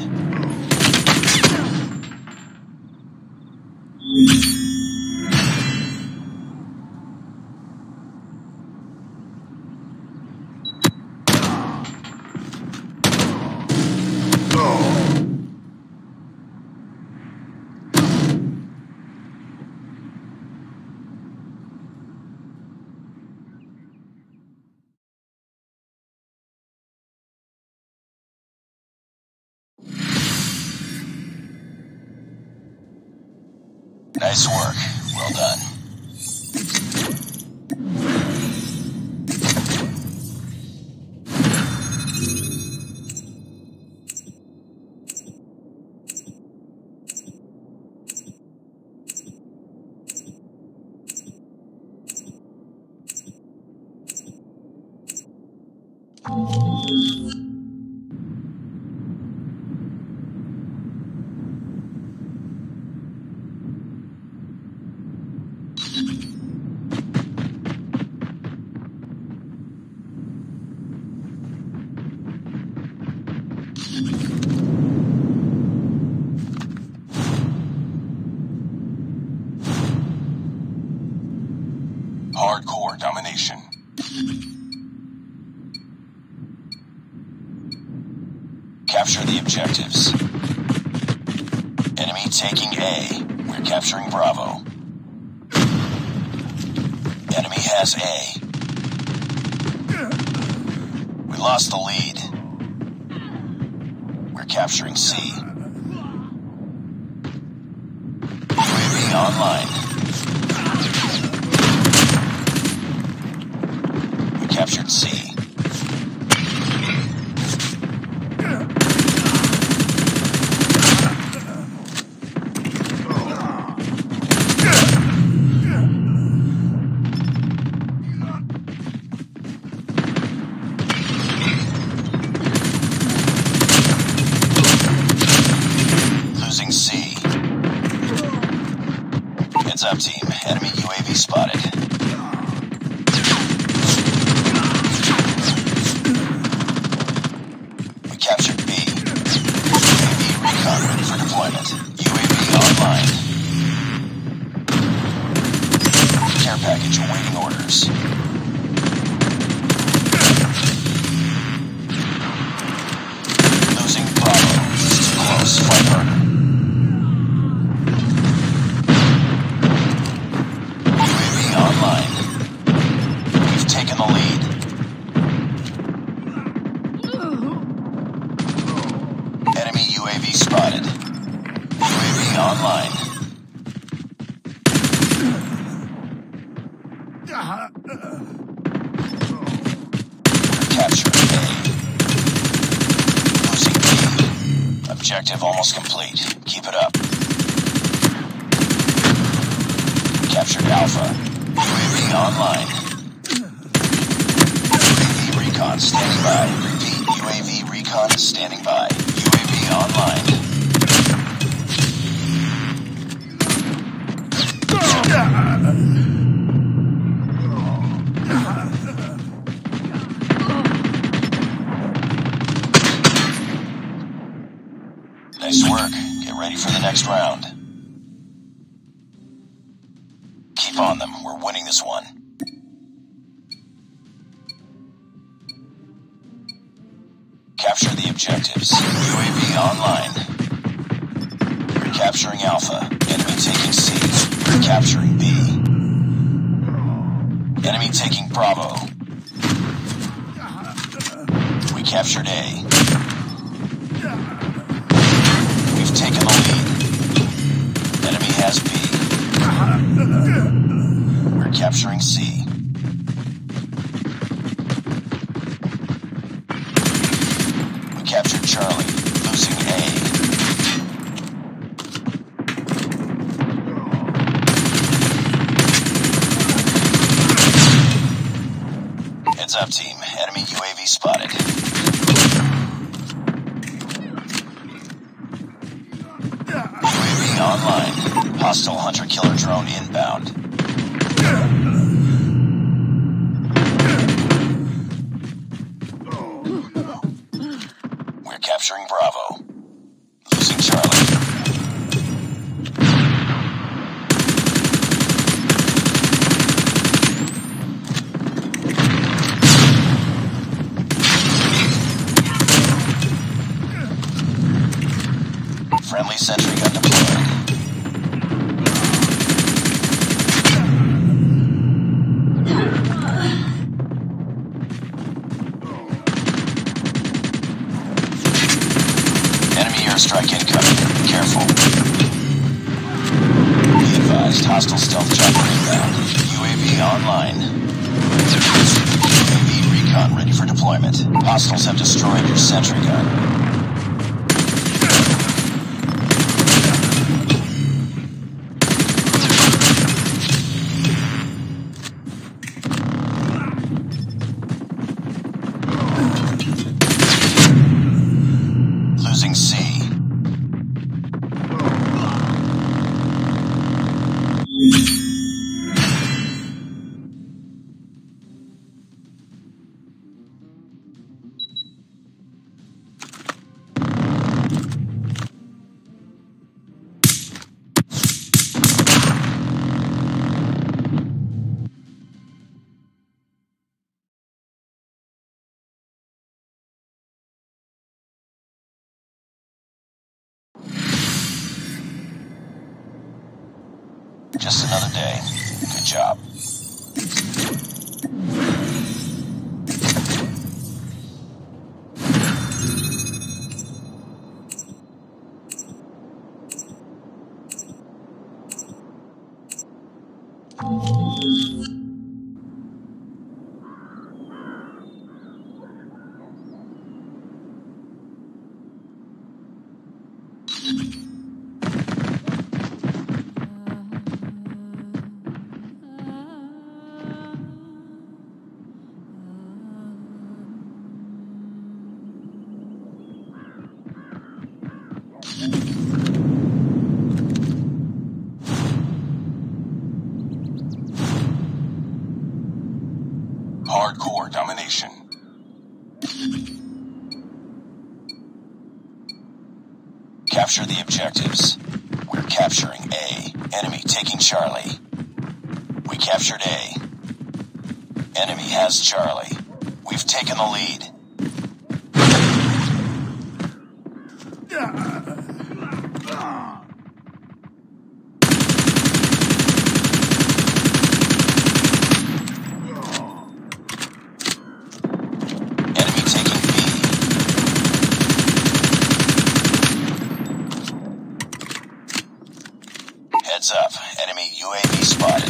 Nice work. Well done. Hardcore domination. Capture the objectives. Enemy taking A. We're capturing Bravo. Enemy has A. We lost the lead. We're capturing C. U A V online. We captured C. Losing C. Heads up, team. Enemy U A V spotted. We captured B. U A V recon ready for deployment. U A V online. Care package awaiting orders. Losing Bravo. This is close. Fight harder. Online. We've taken the lead. Enemy U A V spotted. U A V online. Capture A. Losing B. Objective almost complete. Keep it up. Captured Alpha. U A V online. U A V recon standing by. Repeat, U A V recon is standing by. U A V online. Nice work. Get ready for the next round. Keep on them. We're winning this one. Capture the objectives. U A V online. We're capturing Alpha. Enemy taking C. We're capturing B. Enemy taking Bravo. We captured A. We've taken the lead. Enemy has B. We're capturing C. We captured Charlie, losing A. Heads up, team. Enemy U A V spotted. U A V online. Hostile hunter-killer drone inbound. We're capturing Bravo. Losing Charlie. Friendly sentry gun deployed. Enemy airstrike incoming. Careful. Be advised, hostile stealth chopper inbound. U A V online. U A V recon ready for deployment. Hostiles have destroyed your sentry gun. Losing C. Just another day. Good job. Hardcore domination. Capture the objectives. We're capturing A. Enemy taking Charlie. We captured A. Enemy has Charlie. We've taken the lead. Enemy taking B. Heads up. Enemy U A V spotted.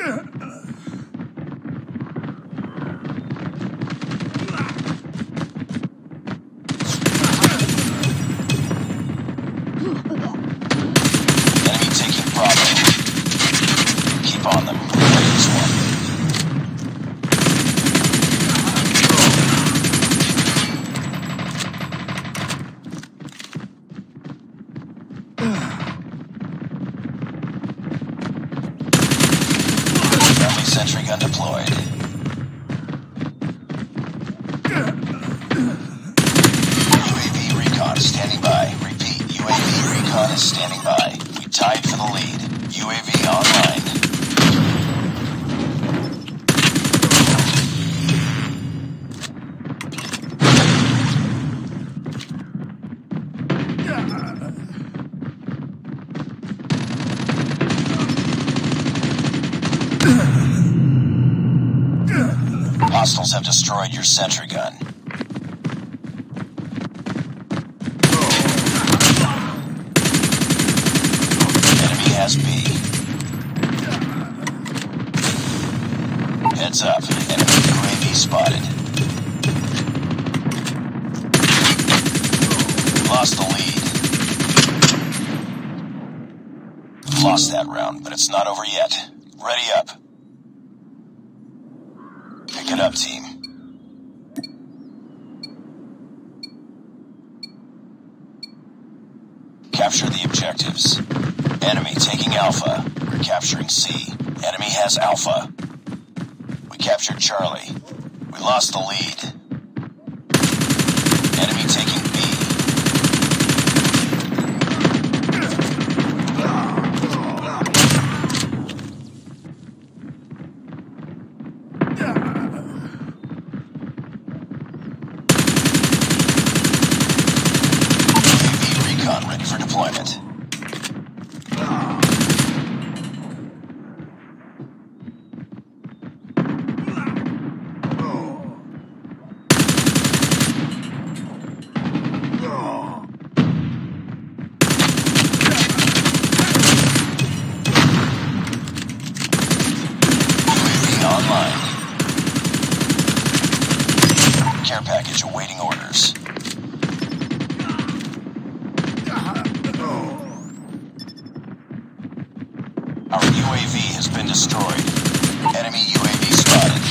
Enemy taking Bravo. Keep on them. This one. Friendly sentry gun deployed. U A V recon standing by. Repeat, U A V recon is standing by. We tied for the lead. U A V online. Hostiles have destroyed your sentry gun. Enemy has B. Heads up. Enemy U A V spotted. Lost the lead. Lost that round, but it's not over yet. Ready up. Pick it up, team. Capture the objectives. Enemy taking Alpha. We're capturing C. Enemy has Alpha. We captured Charlie. We lost the lead. Enemy taking B. Ready for deployment. U A V online. Care package awaiting orders. Our U A V has been destroyed. Enemy U A V spotted.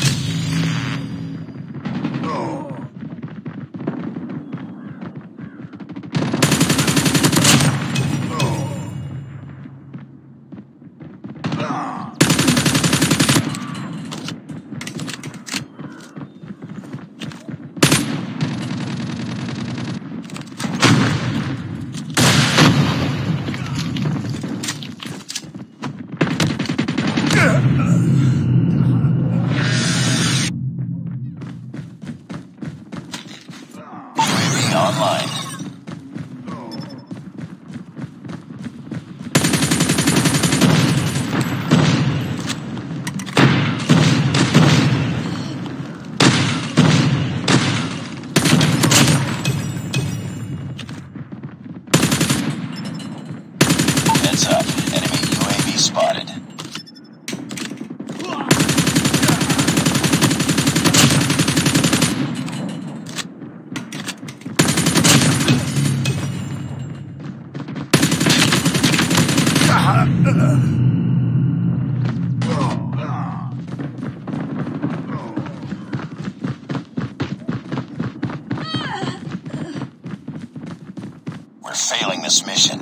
U A V online. Heads up. Enemy U A V spotted. We're failing this mission.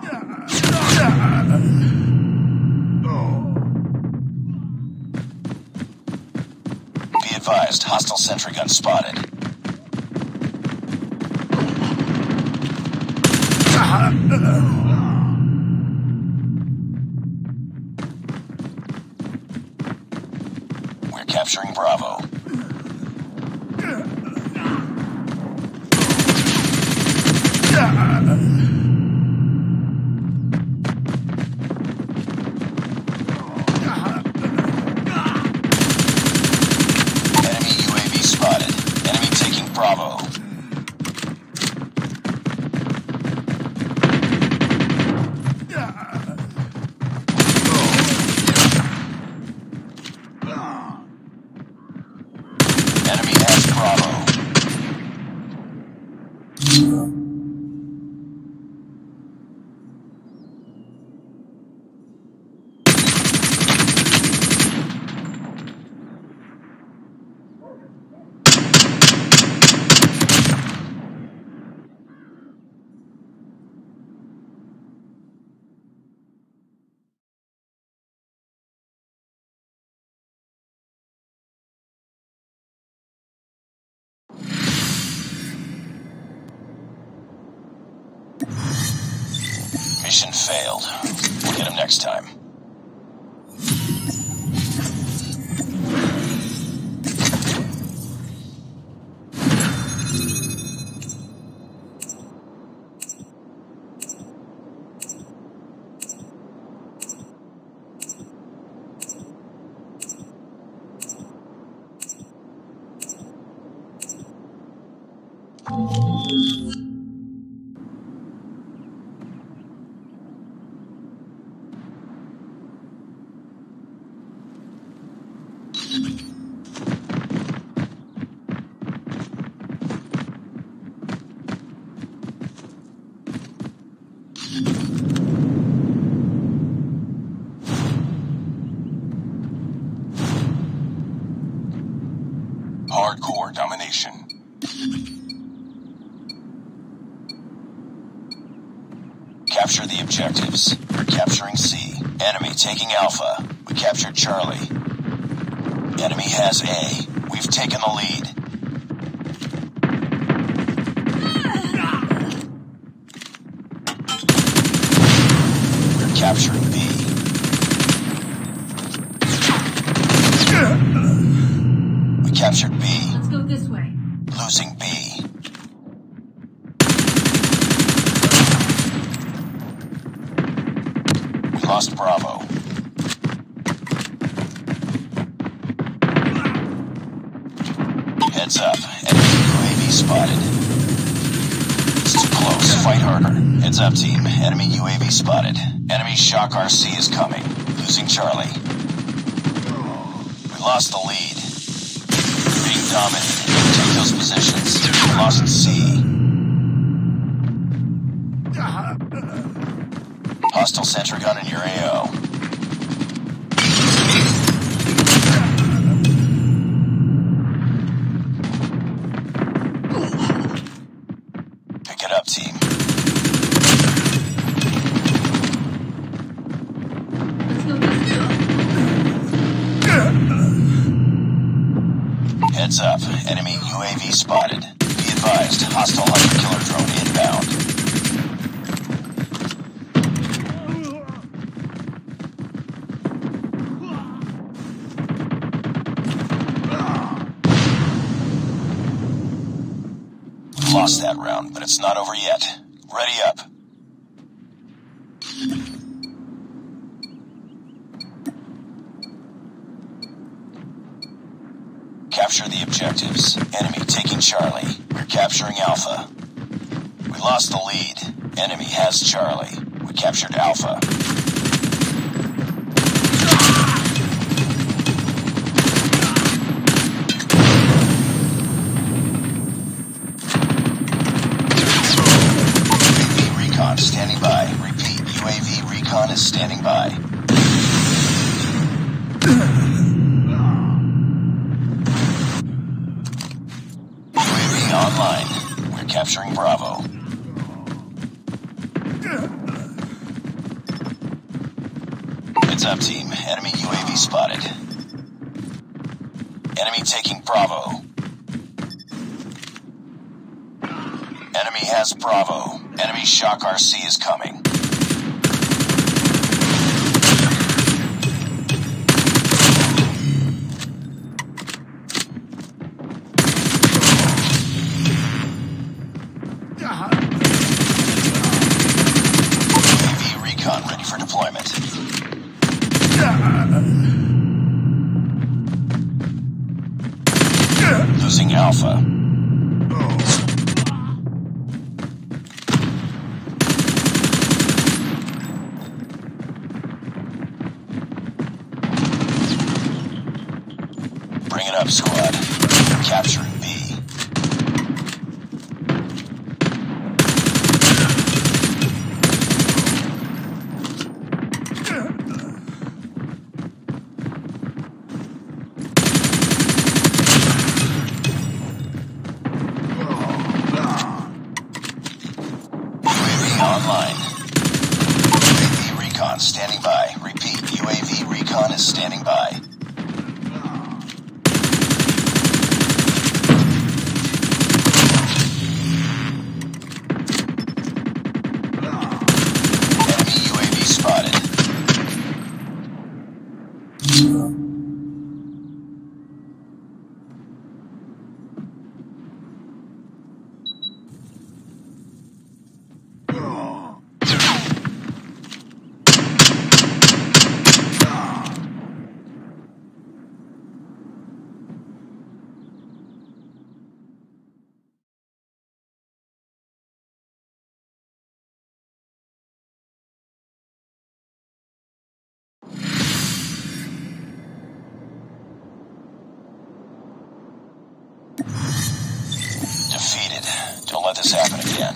Be advised, hostile sentry gun spotted. We're capturing Bravo. Enemy U A V spotted. Enemy taking Bravo. Enemy has Bravo. Mission failed. We'll get him next time. Hardcore domination. Capture the objectives. We're capturing C. Enemy taking Alpha. We captured Charlie. Enemy has A. We've taken the lead. We're capturing B. We captured B. Let's go this way. Losing B. We lost Bravo. Heads up. Enemy U A V spotted. It's too close. Fight harder. Heads up, team. Enemy U A V spotted. Enemy Shock R C is coming. Losing Charlie. We lost the lead. We're being dominated. Take those positions. We lost C. Hostile sentry gun in your A O. Pick it up, team. Let's go this way. Heads up. Enemy U A V spotted. Be advised. Hostile hunter killer drone inbound. Lost that round, but it's not over yet. Ready up. Capture the objectives. Enemy taking Charlie. We're capturing Alpha. We lost the lead. Enemy has Charlie. We captured Alpha. Standing by. Repeat, U A V recon is standing by. U A V online. We're capturing Bravo. Heads up, team. Enemy U A V spotted. Enemy taking Bravo. Enemy has Bravo. Enemy Shock R C is coming. U A V recon ready for deployment. Losing Alpha. Bring it up, squad. Capturing B. Online. U A V recon standing by. Repeat, U A V recon is standing by. Enemy U A V spotted. Defeated. Don't let this happen again.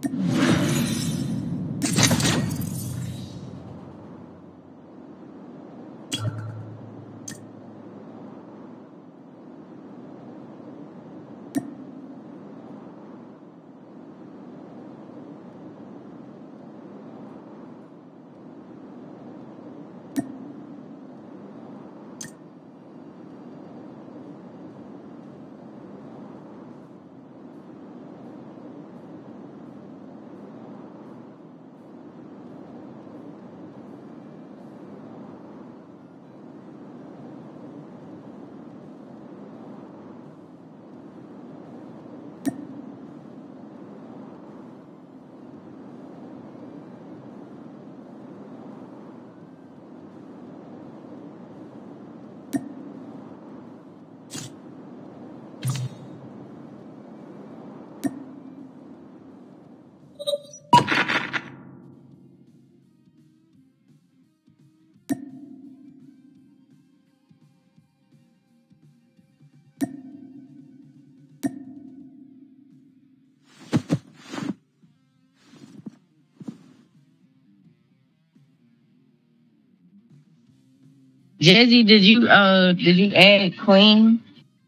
Jesse, did you uh did you add Queen?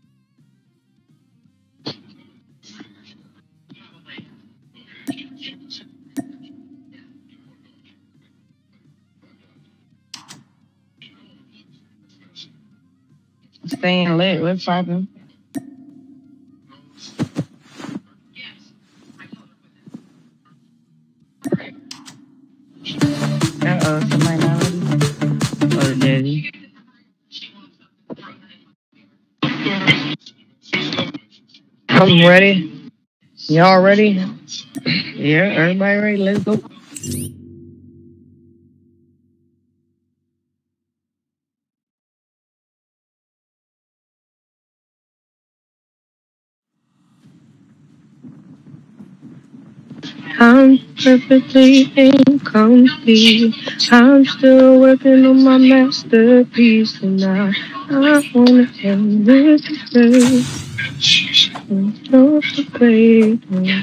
Staying lit, what's poppin'? Uh-oh, somebody not ready? Oh, Jesse. I'm ready. Y'all ready? Yeah, everybody ready? Let's go. I'm perfectly incomplete. I'm still working on my masterpiece, and I, I wanna end this day. Don't afraid.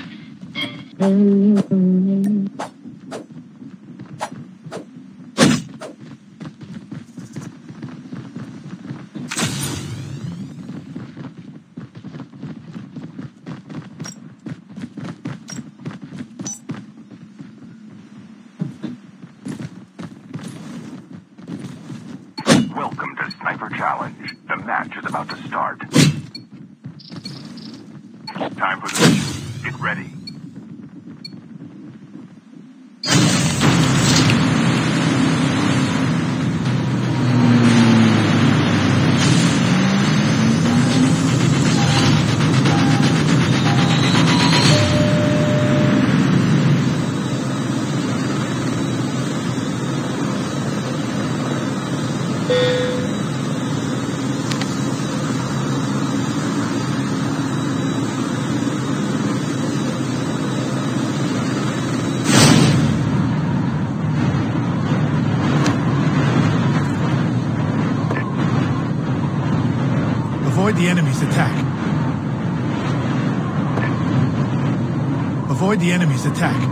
Welcome to Sniper Challenge. The match is about to start. Time for the mission. Get ready. Avoid the enemy's attack. Avoid the enemy's attack.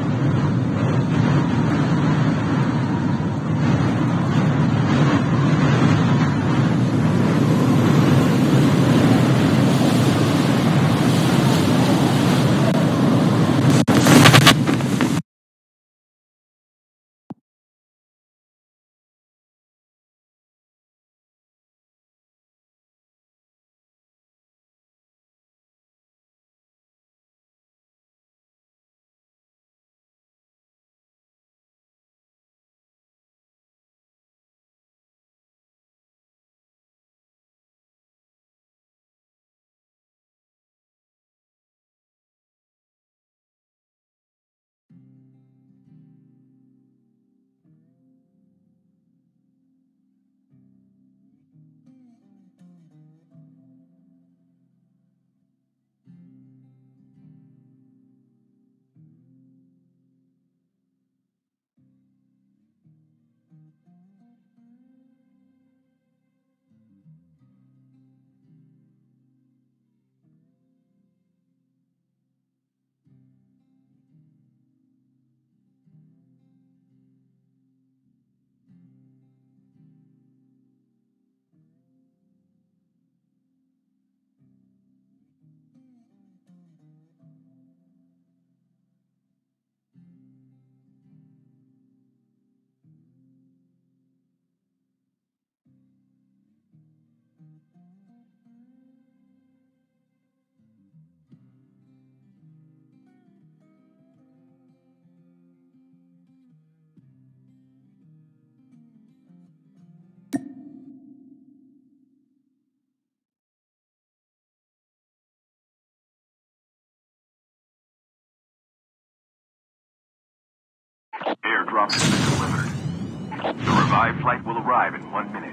Airdrop has been delivered. The revived flight will arrive in one minute.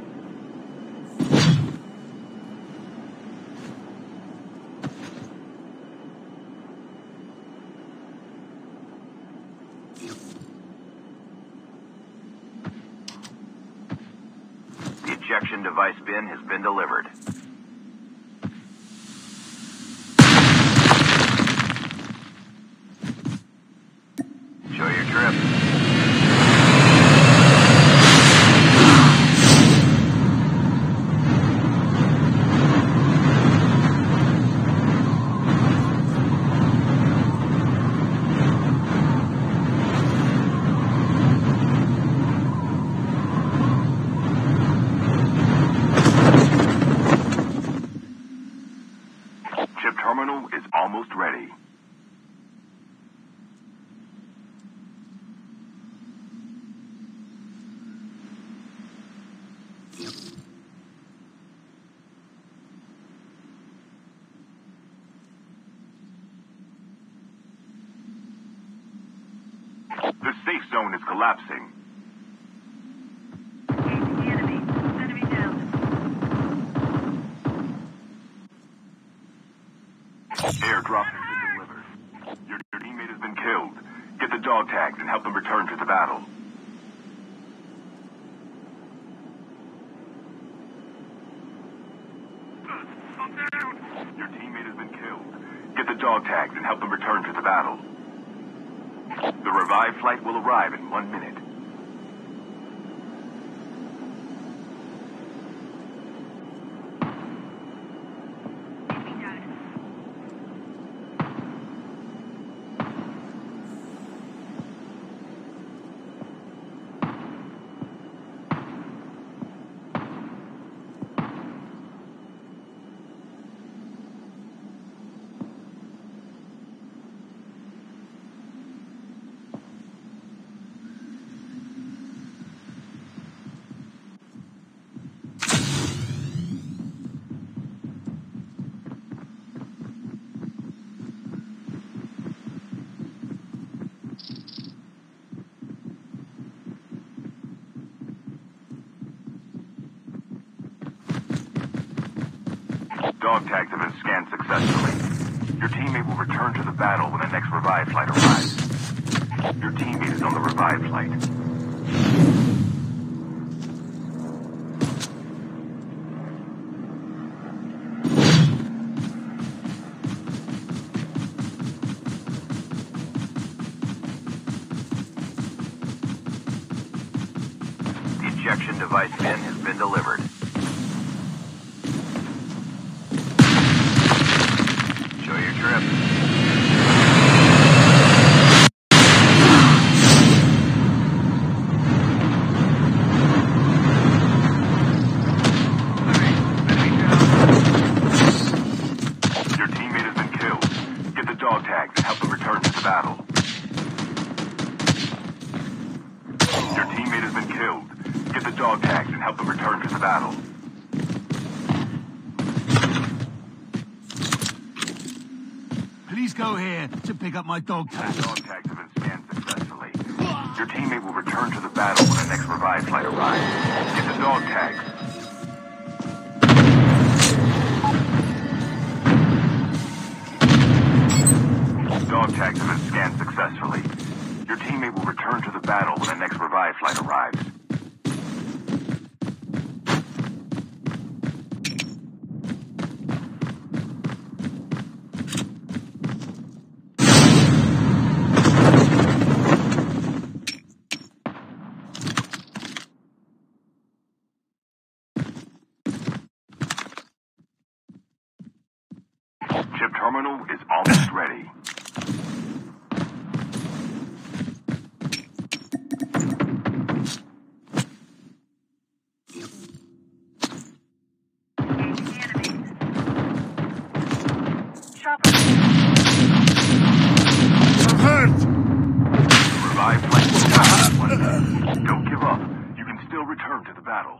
The ejection device bin has been delivered. Enjoy your trip. Chip terminal is almost ready. The safe zone is collapsing. Engaging the enemy. Enemy down. Airdrop has been delivered. Your, your teammate has been killed. Get the dog tags and help them return to the battle. Your teammate has been killed. Get the dog tags and help them return to the battle. The revived flight will arrive in one minute. Dog tags have been scanned successfully. Your teammate will return to the battle when the next revived flight arrives. Your teammate is on the revived flight. Revive bin has been delivered. Show your trip. Your teammate has been killed. Get the dog tags and help them return to the battle. Your teammate has been killed. Get the dog tags and help them return to the battle. Please go here to pick up my dog tag. Dog tags have been scanned successfully. Your teammate will return to the battle when the next revive flight arrives. Get the dog tags. Dog tags have been scanned successfully. Your teammate will return to the battle when the next revive flight arrives. Chip terminal is almost ready. Engaging the enemy. Chopper. I'm hurt! Revive flight will pass this one. Don't give up. You can still return to the battle.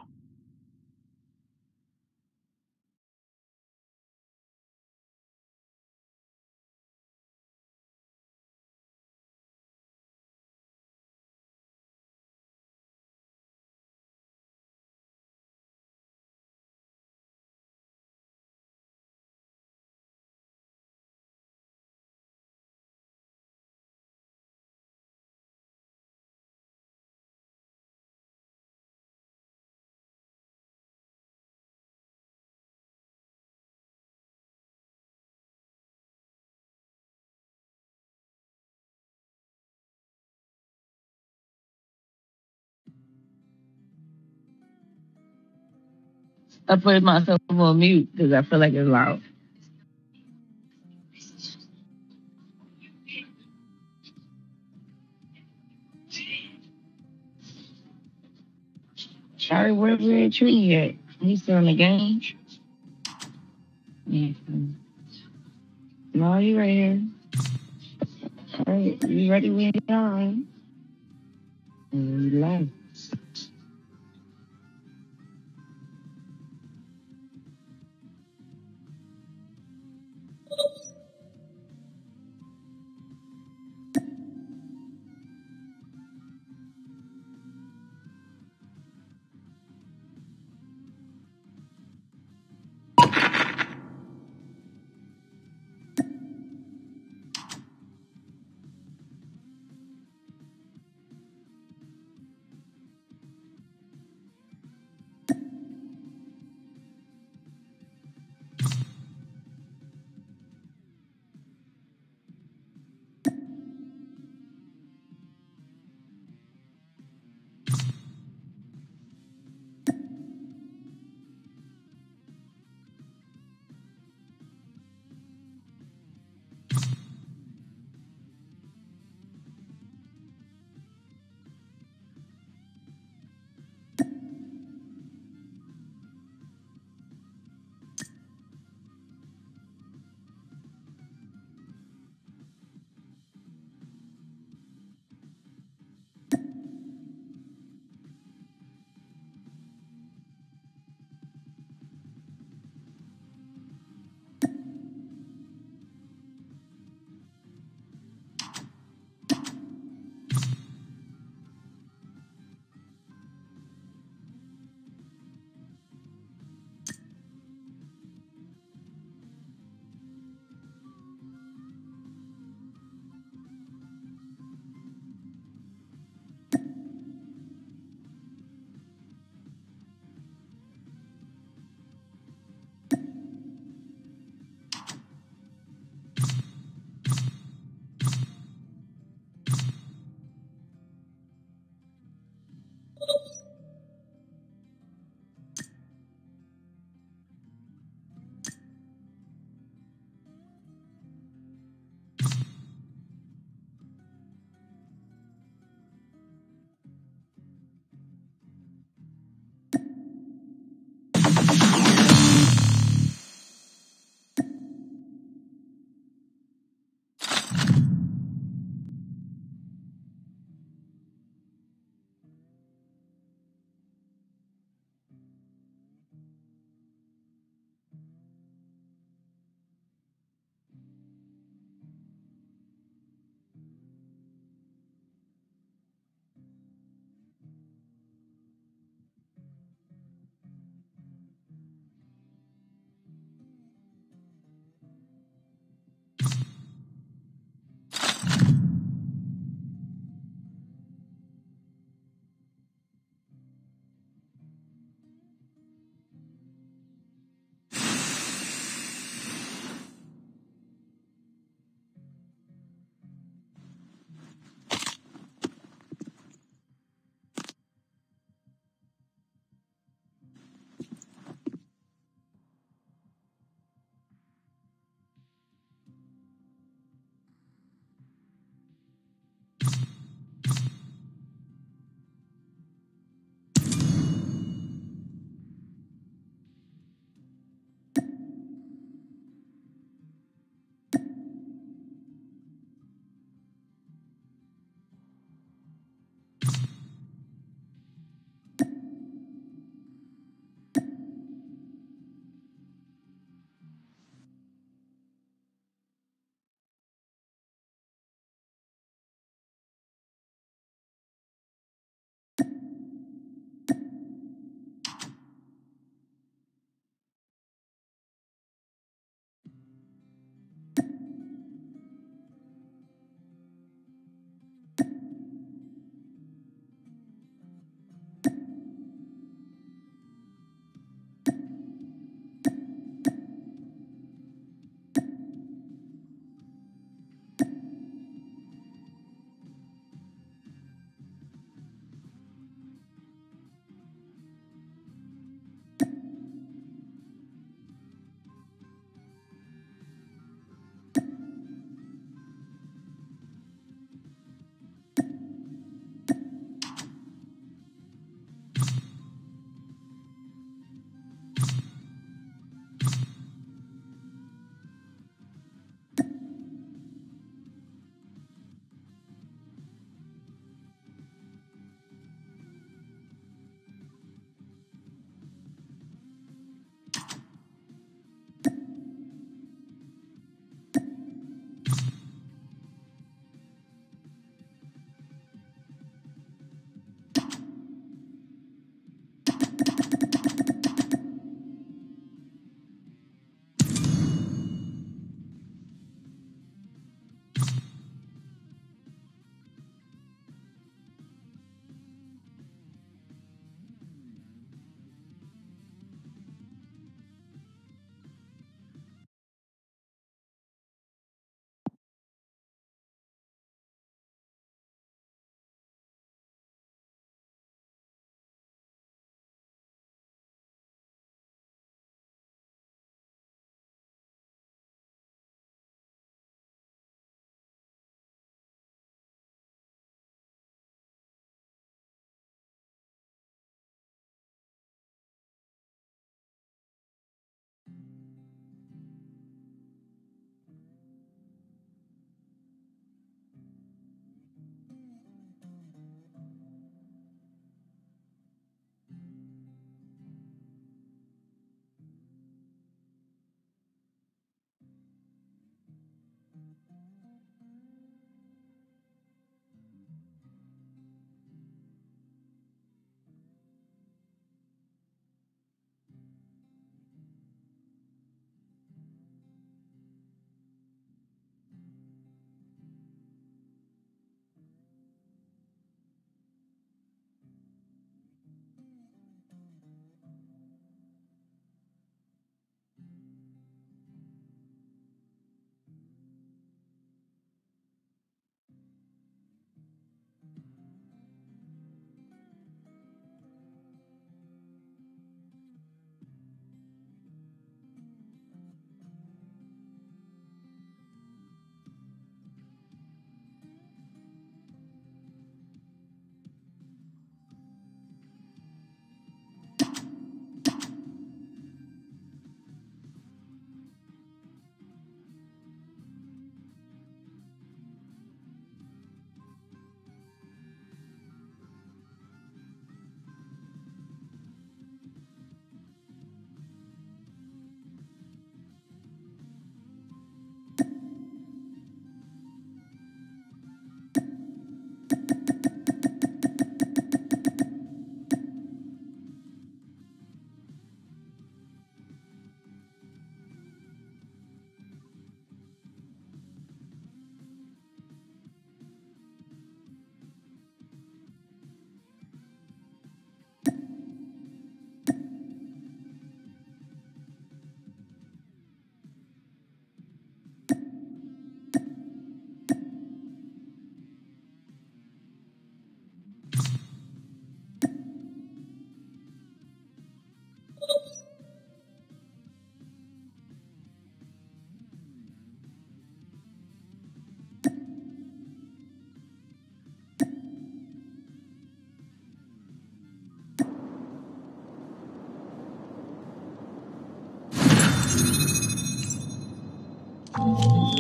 I put myself on mute because I feel like it's loud. Sorry, where we at Trini at? He's still in the game. Yeah. No, you right here. All right, you ready when you're on? And you left.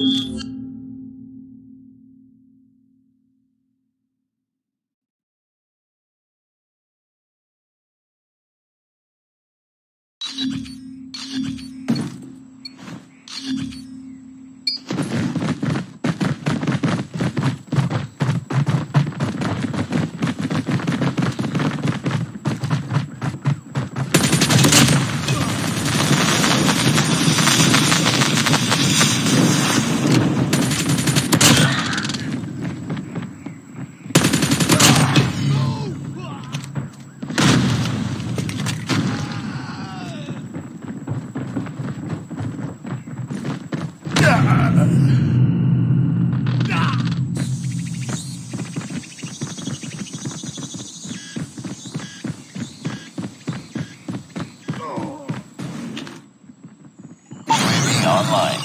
Online.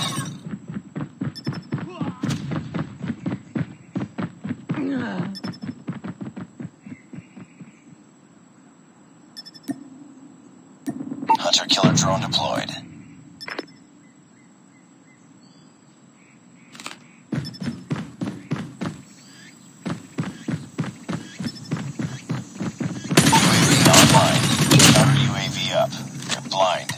Hunter killer drone deployed. U A V online. Counter U A V up. They're blind.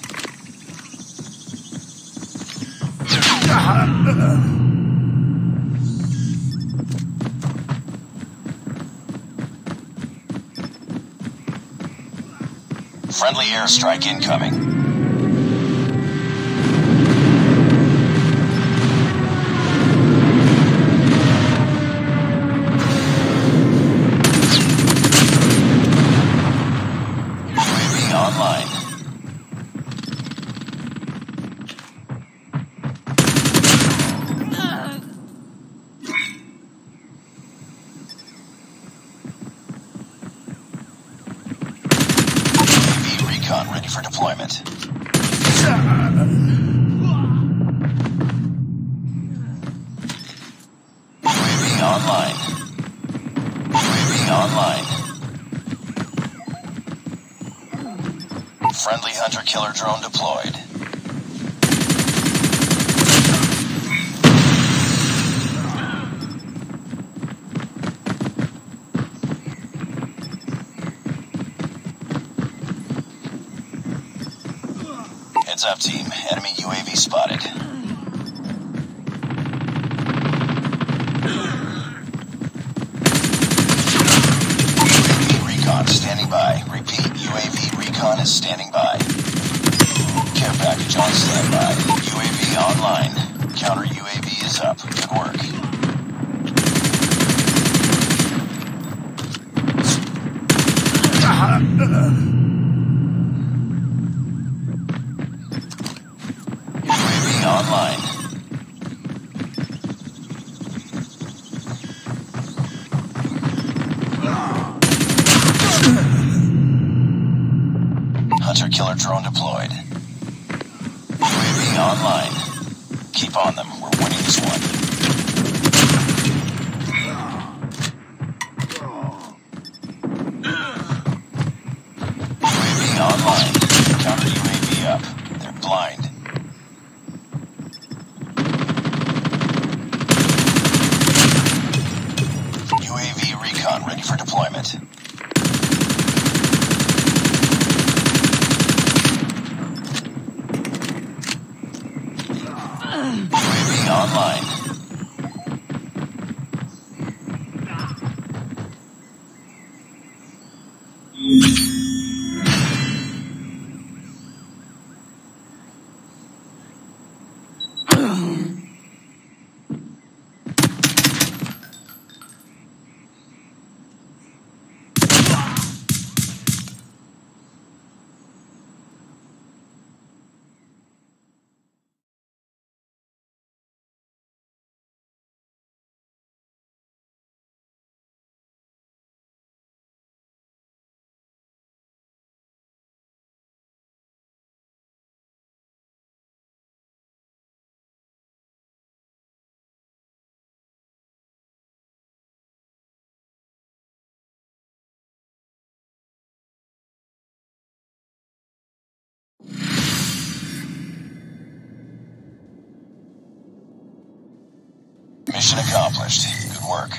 Friendly airstrike incoming. U A V online. Ready for deployment. U A V online. U A V online. Friendly hunter killer drone deployed. Heads up, team. Enemy U A V spotted. U A V recon standing by. Repeat, U A V recon is standing by. Care package on standby. U A V online. Counter U A V is up. Good work. Online. Hunter killer drone deployed. U A V online. Keep on them. We're winning this one. U A V online. Counter U A V up. They're blind. U A V recon ready for deployment. U A V online. Mission accomplished. Good work.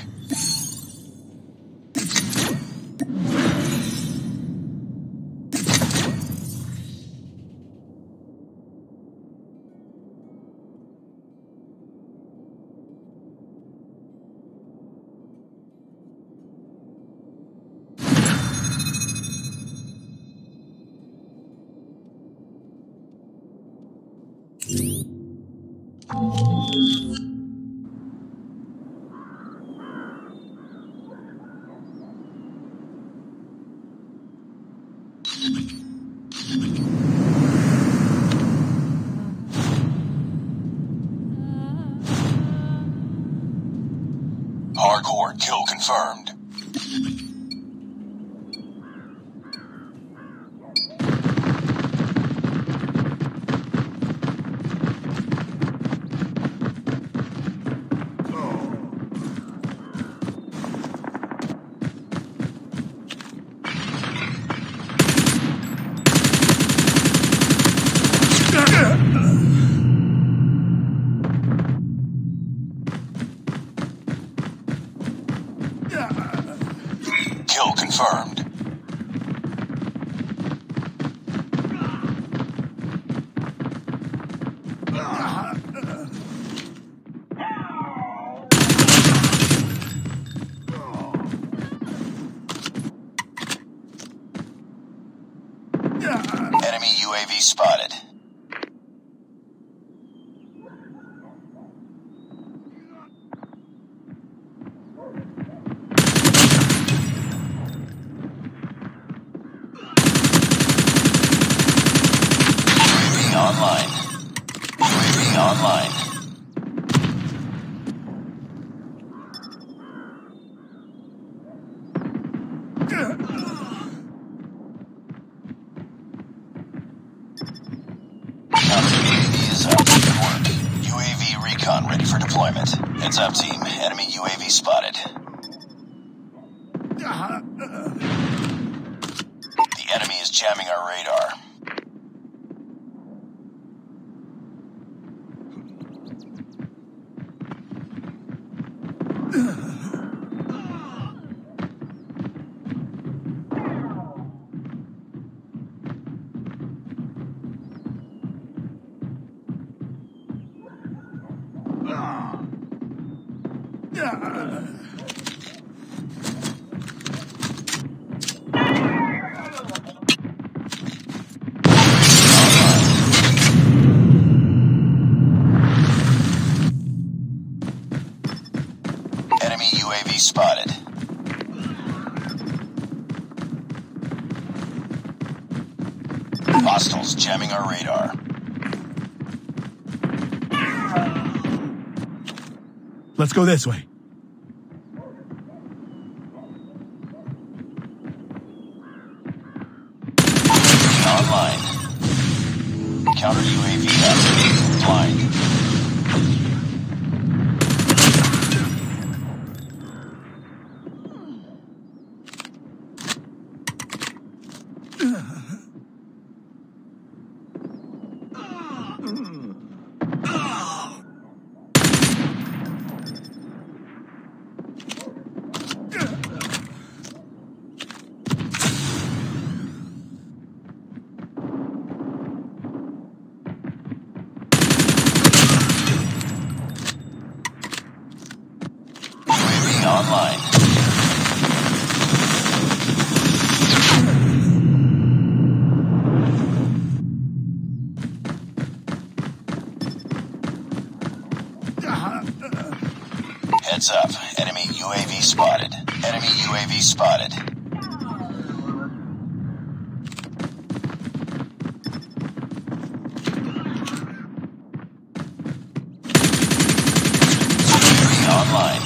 Hardcore kill confirmed. Kill confirmed. Enemy U A V spotted. Online. U A V online. Counter U A V is up. Good work. U A V recon ready for deployment. Heads up, team. Enemy U A V spotted. The enemy is jamming our radar. Enemy U A V spotted. Hostiles jamming our radar. Let's go this way. Online. Counter U A V active. Blind. Online. Heads up. Enemy U A V spotted. Enemy U A V spotted. Online.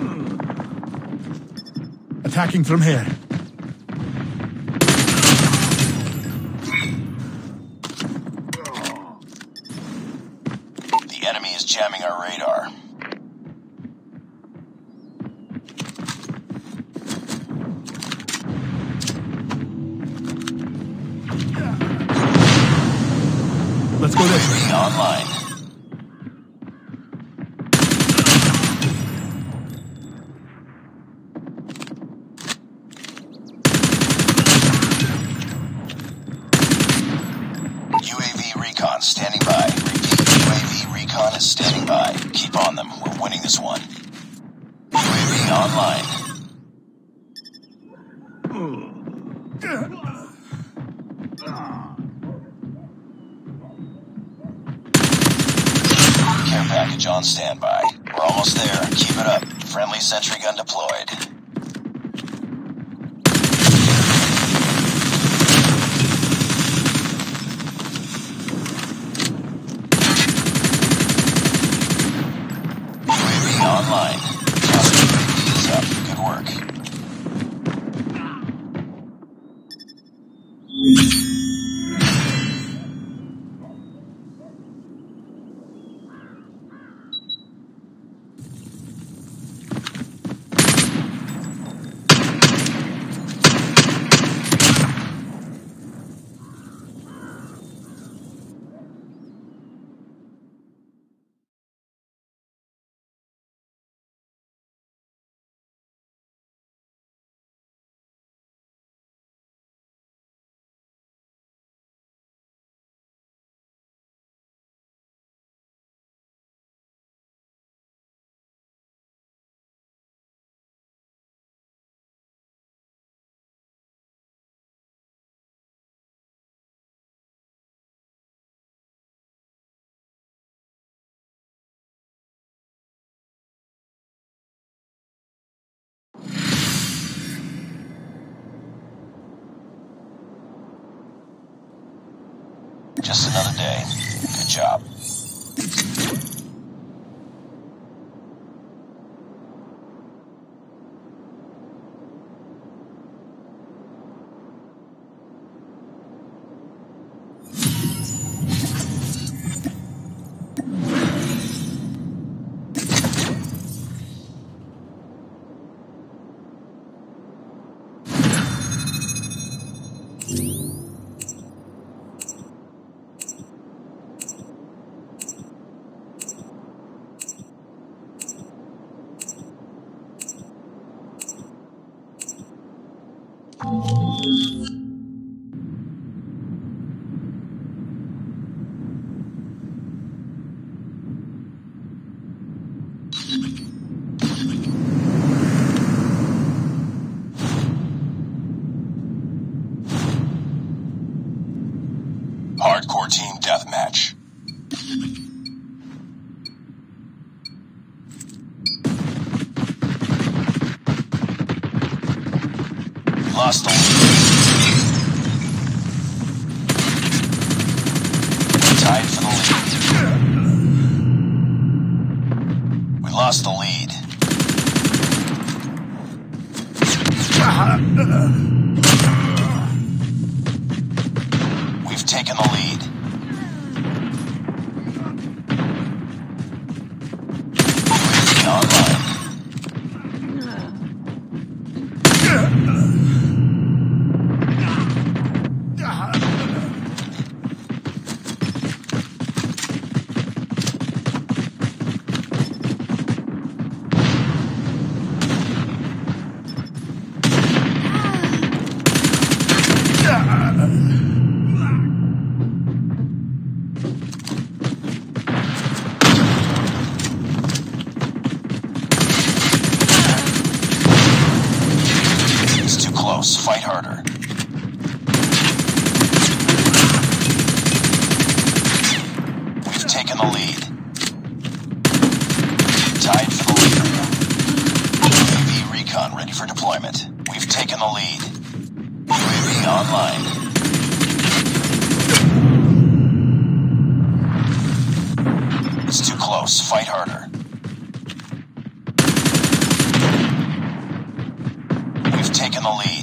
Attacking from here. is jamming our radar. Let's go this way. U A V online. U A V recon standing by. Repeat, U A V recon is standing by. Keep on them. We're winning this one. U A V online. Care package on standby. We're almost there. Keep it up. Friendly sentry gun deployed. U A V online. Counter U A V is up. Good work. Just another day. Good job. Hardcore team deathmatch. Lost the lead. Tied for the lead. We lost the lead. We've taken the lead. Online. Fight harder. We've taken the lead. Tied for the lead. U A V recon ready for deployment. We've taken the lead. U A V online. It's too close. Fight harder. We've taken the lead.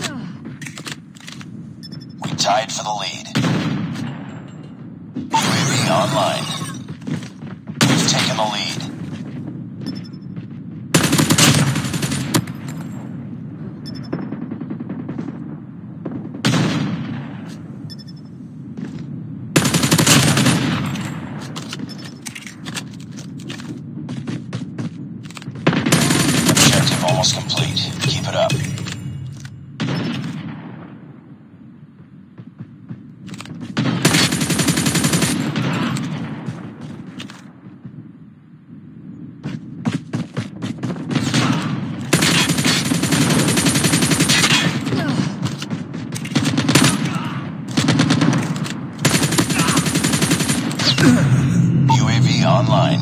We tied for the lead. U A V online. We've taken the lead. Objective almost complete. Keep it up. U A V online.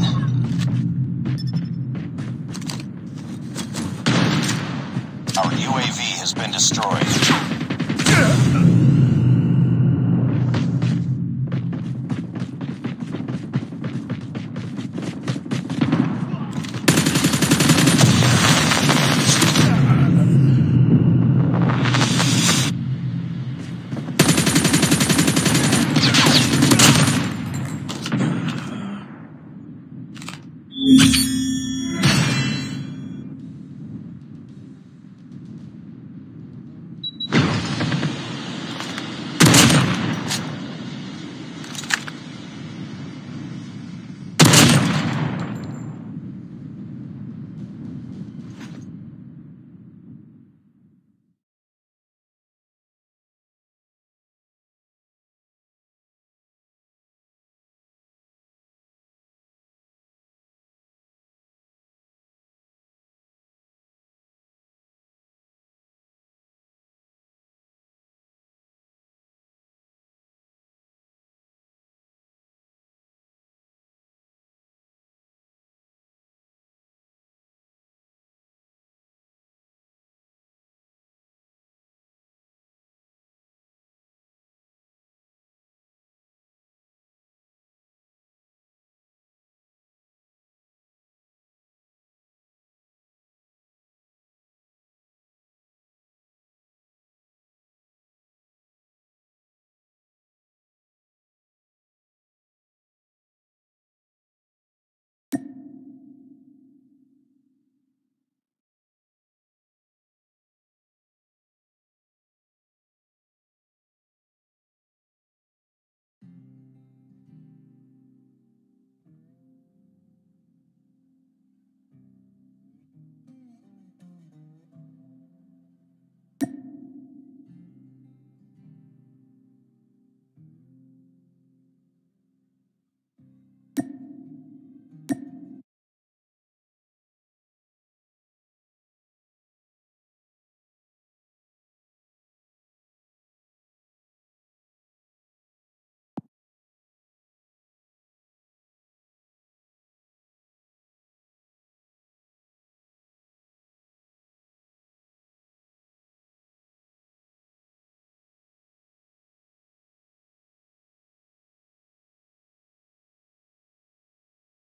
Our U A V has been destroyed.